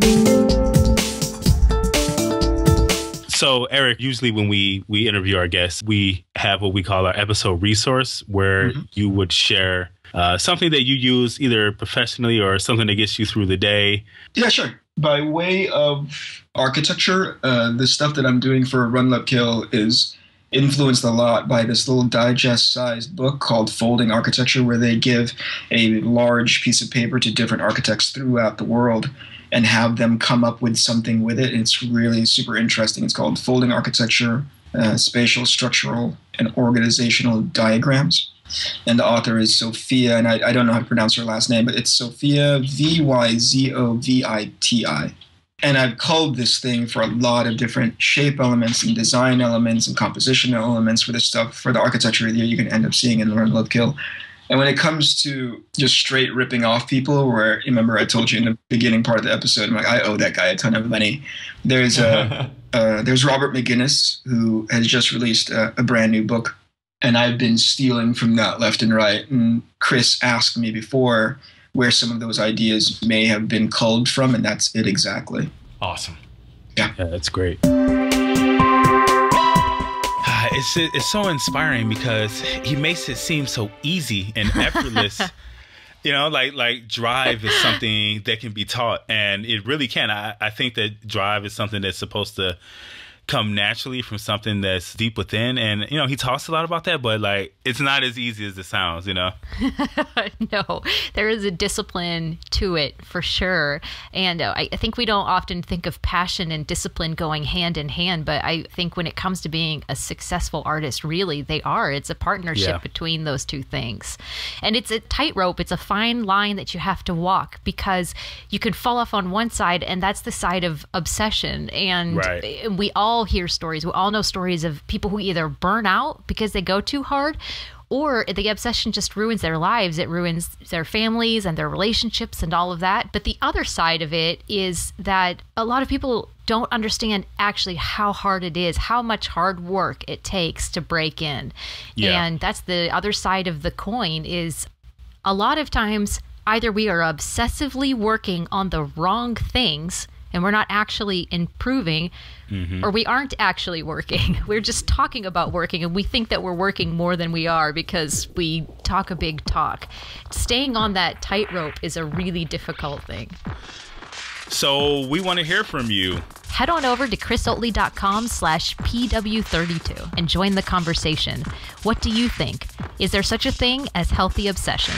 So, Eric, usually when we interview our guests, we have what we call our episode resource, where you would share something that you use either professionally or something that gets you through the day. Yeah, sure. By way of architecture, the stuff that I'm doing for Run Love Kill is influenced a lot by this little digest-sized book called Folding Architecture, where they give a large piece of paper to different architects throughout the world and have them come up with something with it. It's really super interesting. It's called Folding Architecture, Spatial, Structural, and Organizational Diagrams. And the author is Sophia, and I don't know how to pronounce her last name, but it's Sophia, Vyzoviti. And I've culled this thing for a lot of different shape elements and design elements and compositional elements for this stuff, for the architecture that you can end up seeing in Run Love Kill. And when it comes to just straight ripping off people, where, remember I told you in the beginning part of the episode, I'm like, I owe that guy a ton of money. There's Robert McGinnis, who has just released a brand new book, and I've been stealing from that left and right. And Chris asked me before where some of those ideas may have been culled from, and that's it exactly. Awesome. Yeah, that's great. It's so inspiring because he makes it seem so easy and effortless. You know, like drive is something that can be taught, and it really can. I think that drive is something that's supposed to come naturally from something that's deep within. And, you know, he talks a lot about that, but like, it's not as easy as it sounds, you know? No, there is a discipline to it for sure. And I think we don't often think of passion and discipline going hand in hand, but I think when it comes to being a successful artist, really, they are. It's a partnership between those two things. And it's a tightrope. It's a fine line that you have to walk, because you could fall off on one side, and that's the side of obsession. And we all hear stories. We all know stories of people who either burn out because they go too hard, or the obsession just ruins their lives. It ruins their families and their relationships and all of that. But the other side of it is that a lot of people don't understand actually how hard it is, how much hard work it takes to break in. And that's the other side of the coin. Is a lot of times either we are obsessively working on the wrong things and we're not actually improving, or we aren't actually working. We're just talking about working, and we think that we're working more than we are because we talk a big talk. Staying on that tightrope is a really difficult thing. So we want to hear from you. Head on over to chrisoatley.com/PW32 and join the conversation. What do you think? Is there such a thing as healthy obsession?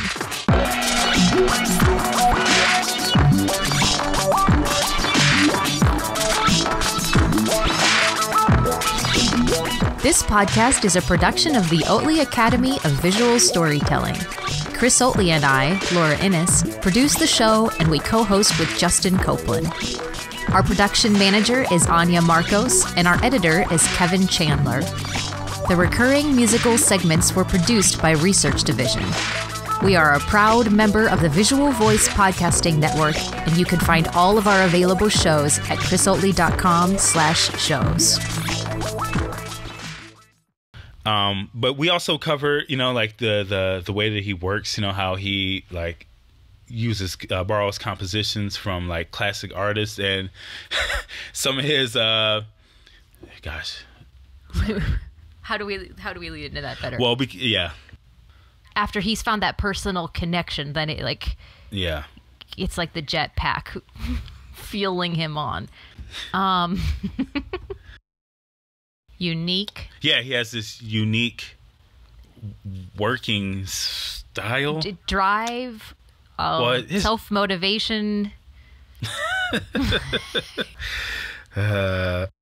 This podcast is a production of the Oatley Academy of Visual Storytelling. Chris Oatley and I, Laura Innes, produce the show, and we co-host with Justin Copeland. Our production manager is Anya Marcos, and our editor is Kevin Chandler. The recurring musical segments were produced by Research Division. We are a proud member of the Visual Voice Podcasting Network, and you can find all of our available shows at chrisoatley.com/shows. But we also cover, like the way that he works, how he like uses borrows compositions from like classic artists, and some of his gosh. How do we lead into that better? Well, yeah. After he's found that personal connection, then it's like the jetpack fueling him on. Unique. Yeah, he has this unique working style. Drive, self-motivation.